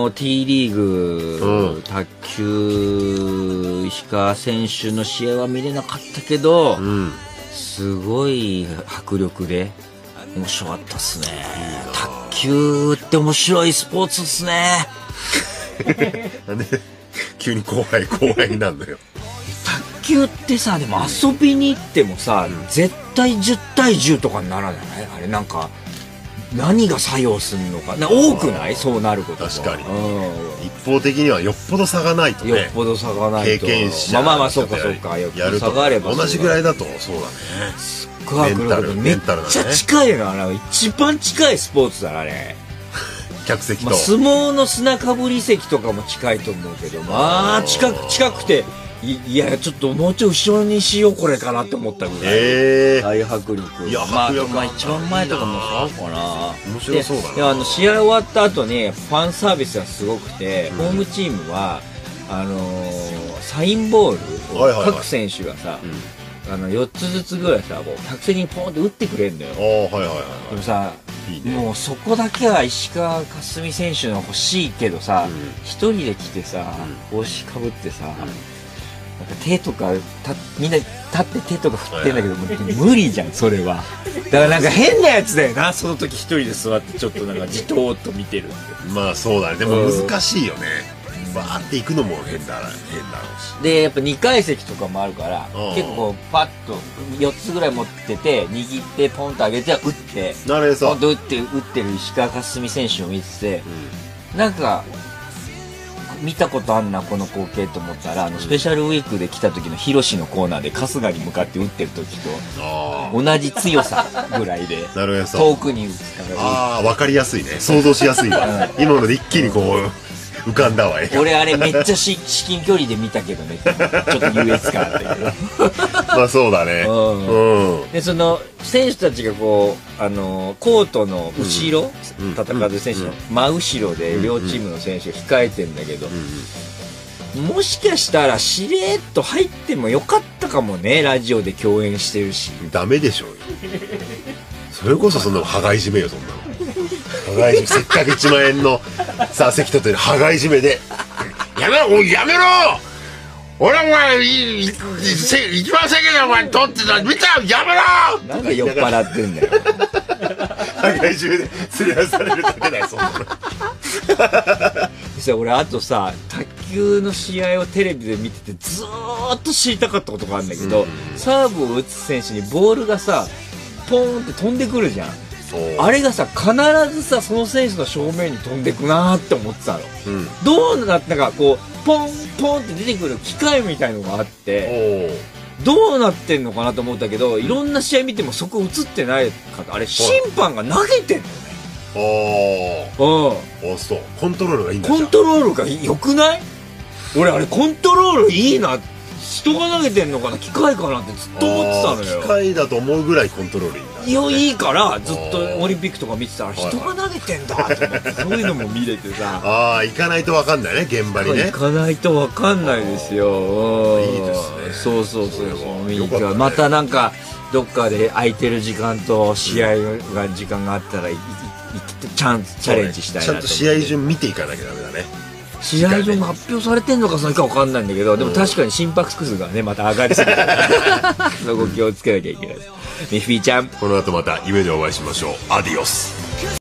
Speaker 2: T リーグ、卓球石川選手の試合は見れなかったけど、すごい迫力で面白かったっすね。卓球って面白いスポーツっすね。
Speaker 1: なんで急に後輩になるのよ。
Speaker 2: 卓球ってさ、でも遊びに行ってもさ、絶対10対10とかにならない？あれなんか何が作用するのか多くない？そうなることが。
Speaker 1: 確かに、一方的にはよっぽど差がないとね。
Speaker 2: よっぽど差がないと。経験者まあそうかよっぽど差があれば
Speaker 1: 同じぐらいだとそうだね。
Speaker 2: すっごい迫力でめっちゃ近いの。あれ一番近いスポーツだなあれ。
Speaker 1: 客席と、
Speaker 2: 相撲の砂かぶり席とかも近いと思うけど、まあ近くていやちょっともうちょい後ろにしようこれかなって思ったぐらい、大迫力。
Speaker 1: いや
Speaker 2: まあ一番前とかもそうかな。
Speaker 1: 面白そうだな。
Speaker 2: いや試合終わった後にファンサービスがすごくて、ホームチームはサインボールを各選手がさ、4つずつぐらいさ、こう客席にポンって打ってくれるんだよ。でもさ、もうそこだけは石川佳純選手の欲しいけどさ、一人で来てさ、帽子かぶってさ、なんか手とかみんな立って手とか振ってんだけど、無理じゃんそれは。だからなんか変なやつだよな、その時一人で座ってちょっとなんかじとーっと見てるって。
Speaker 1: まあそうだね。でも難しいよね。バーって行くのも変だろうし。
Speaker 2: でやっぱ2階席とかもあるから、結構こうパッと4つぐらい持ってて握ってポンと上げて打って、ポンと打ってる石川佳純選手を見てて、なんか見たことあんなこの光景と思ったら、スペシャルウィークで来た時のヒロシのコーナーで春日に向かって打ってる時と同じ強さぐらいで遠くに打つから。
Speaker 1: 分かりやすいね。想像しやすいわ。今ので一気にこう浮かんだわ。
Speaker 2: 俺あれめっちゃ至近距離で見たけどね。ちょっと優越感あったけど。
Speaker 1: まあそうだね。
Speaker 2: でその選手たちがこうコートの後ろ、戦う選手の真後ろで両チームの選手が控えてんだけど、もしかしたらしれっと入ってもよかったかもね。ラジオで共演してるし。
Speaker 1: ダメでしょうよ。それこそそんなの羽交い締めよ、そんなの。羽交い締め、せっかく1万円のさ席取ってる羽交い締めでやめろ俺お前一番席でお前取ってた見たやめろ。
Speaker 2: なんか酔っ払ってんだよ。
Speaker 1: 羽交い締めで連れ出されるだけだよそんなの。
Speaker 2: 俺あとさ卓球の試合をテレビで見ててずーっと知りたかったことがあるんだけど、サーブを打つ選手にボールがさポーンって飛んでくるじゃん。あれがさ必ずさその選手の正面に飛んでくなーって思ってたの、どうなったかこうポンポンって出てくる機械みたいのがあってどうなってんのかなと思ったけど、いろんな試合見てもそこ映ってないかあれ審判が投げてんのね。
Speaker 1: そう。コントロールがいいんだ。
Speaker 2: コントロールが良くない？俺あれコントロールいいな。人が投げてんのかな機械かなってずっと思ってたのよ。
Speaker 1: 機械だと思うぐらいコントロールいいんだ、ね。
Speaker 2: いいからずっとオリンピックとか見てたら人が投げてんだと思ってそういうのも見れてさ。
Speaker 1: 行かないと分かんないね現場にね。
Speaker 2: 行かないと分かんないですよ。
Speaker 1: いいですね。
Speaker 2: そう。またなんかどっかで空いてる時間と試合が時間があったらチャレンジしたいなと思って。
Speaker 1: ちゃんと試合順見ていかなきゃダメだね。
Speaker 2: 試合順が発表されてんのかそれか分かんないんだけど、でも確かに心拍数がねまた上がりすぎてそこ気をつけなきゃいけないです。ミッフィーちゃん、
Speaker 1: この後また夢でお会いしましょう。アディオス。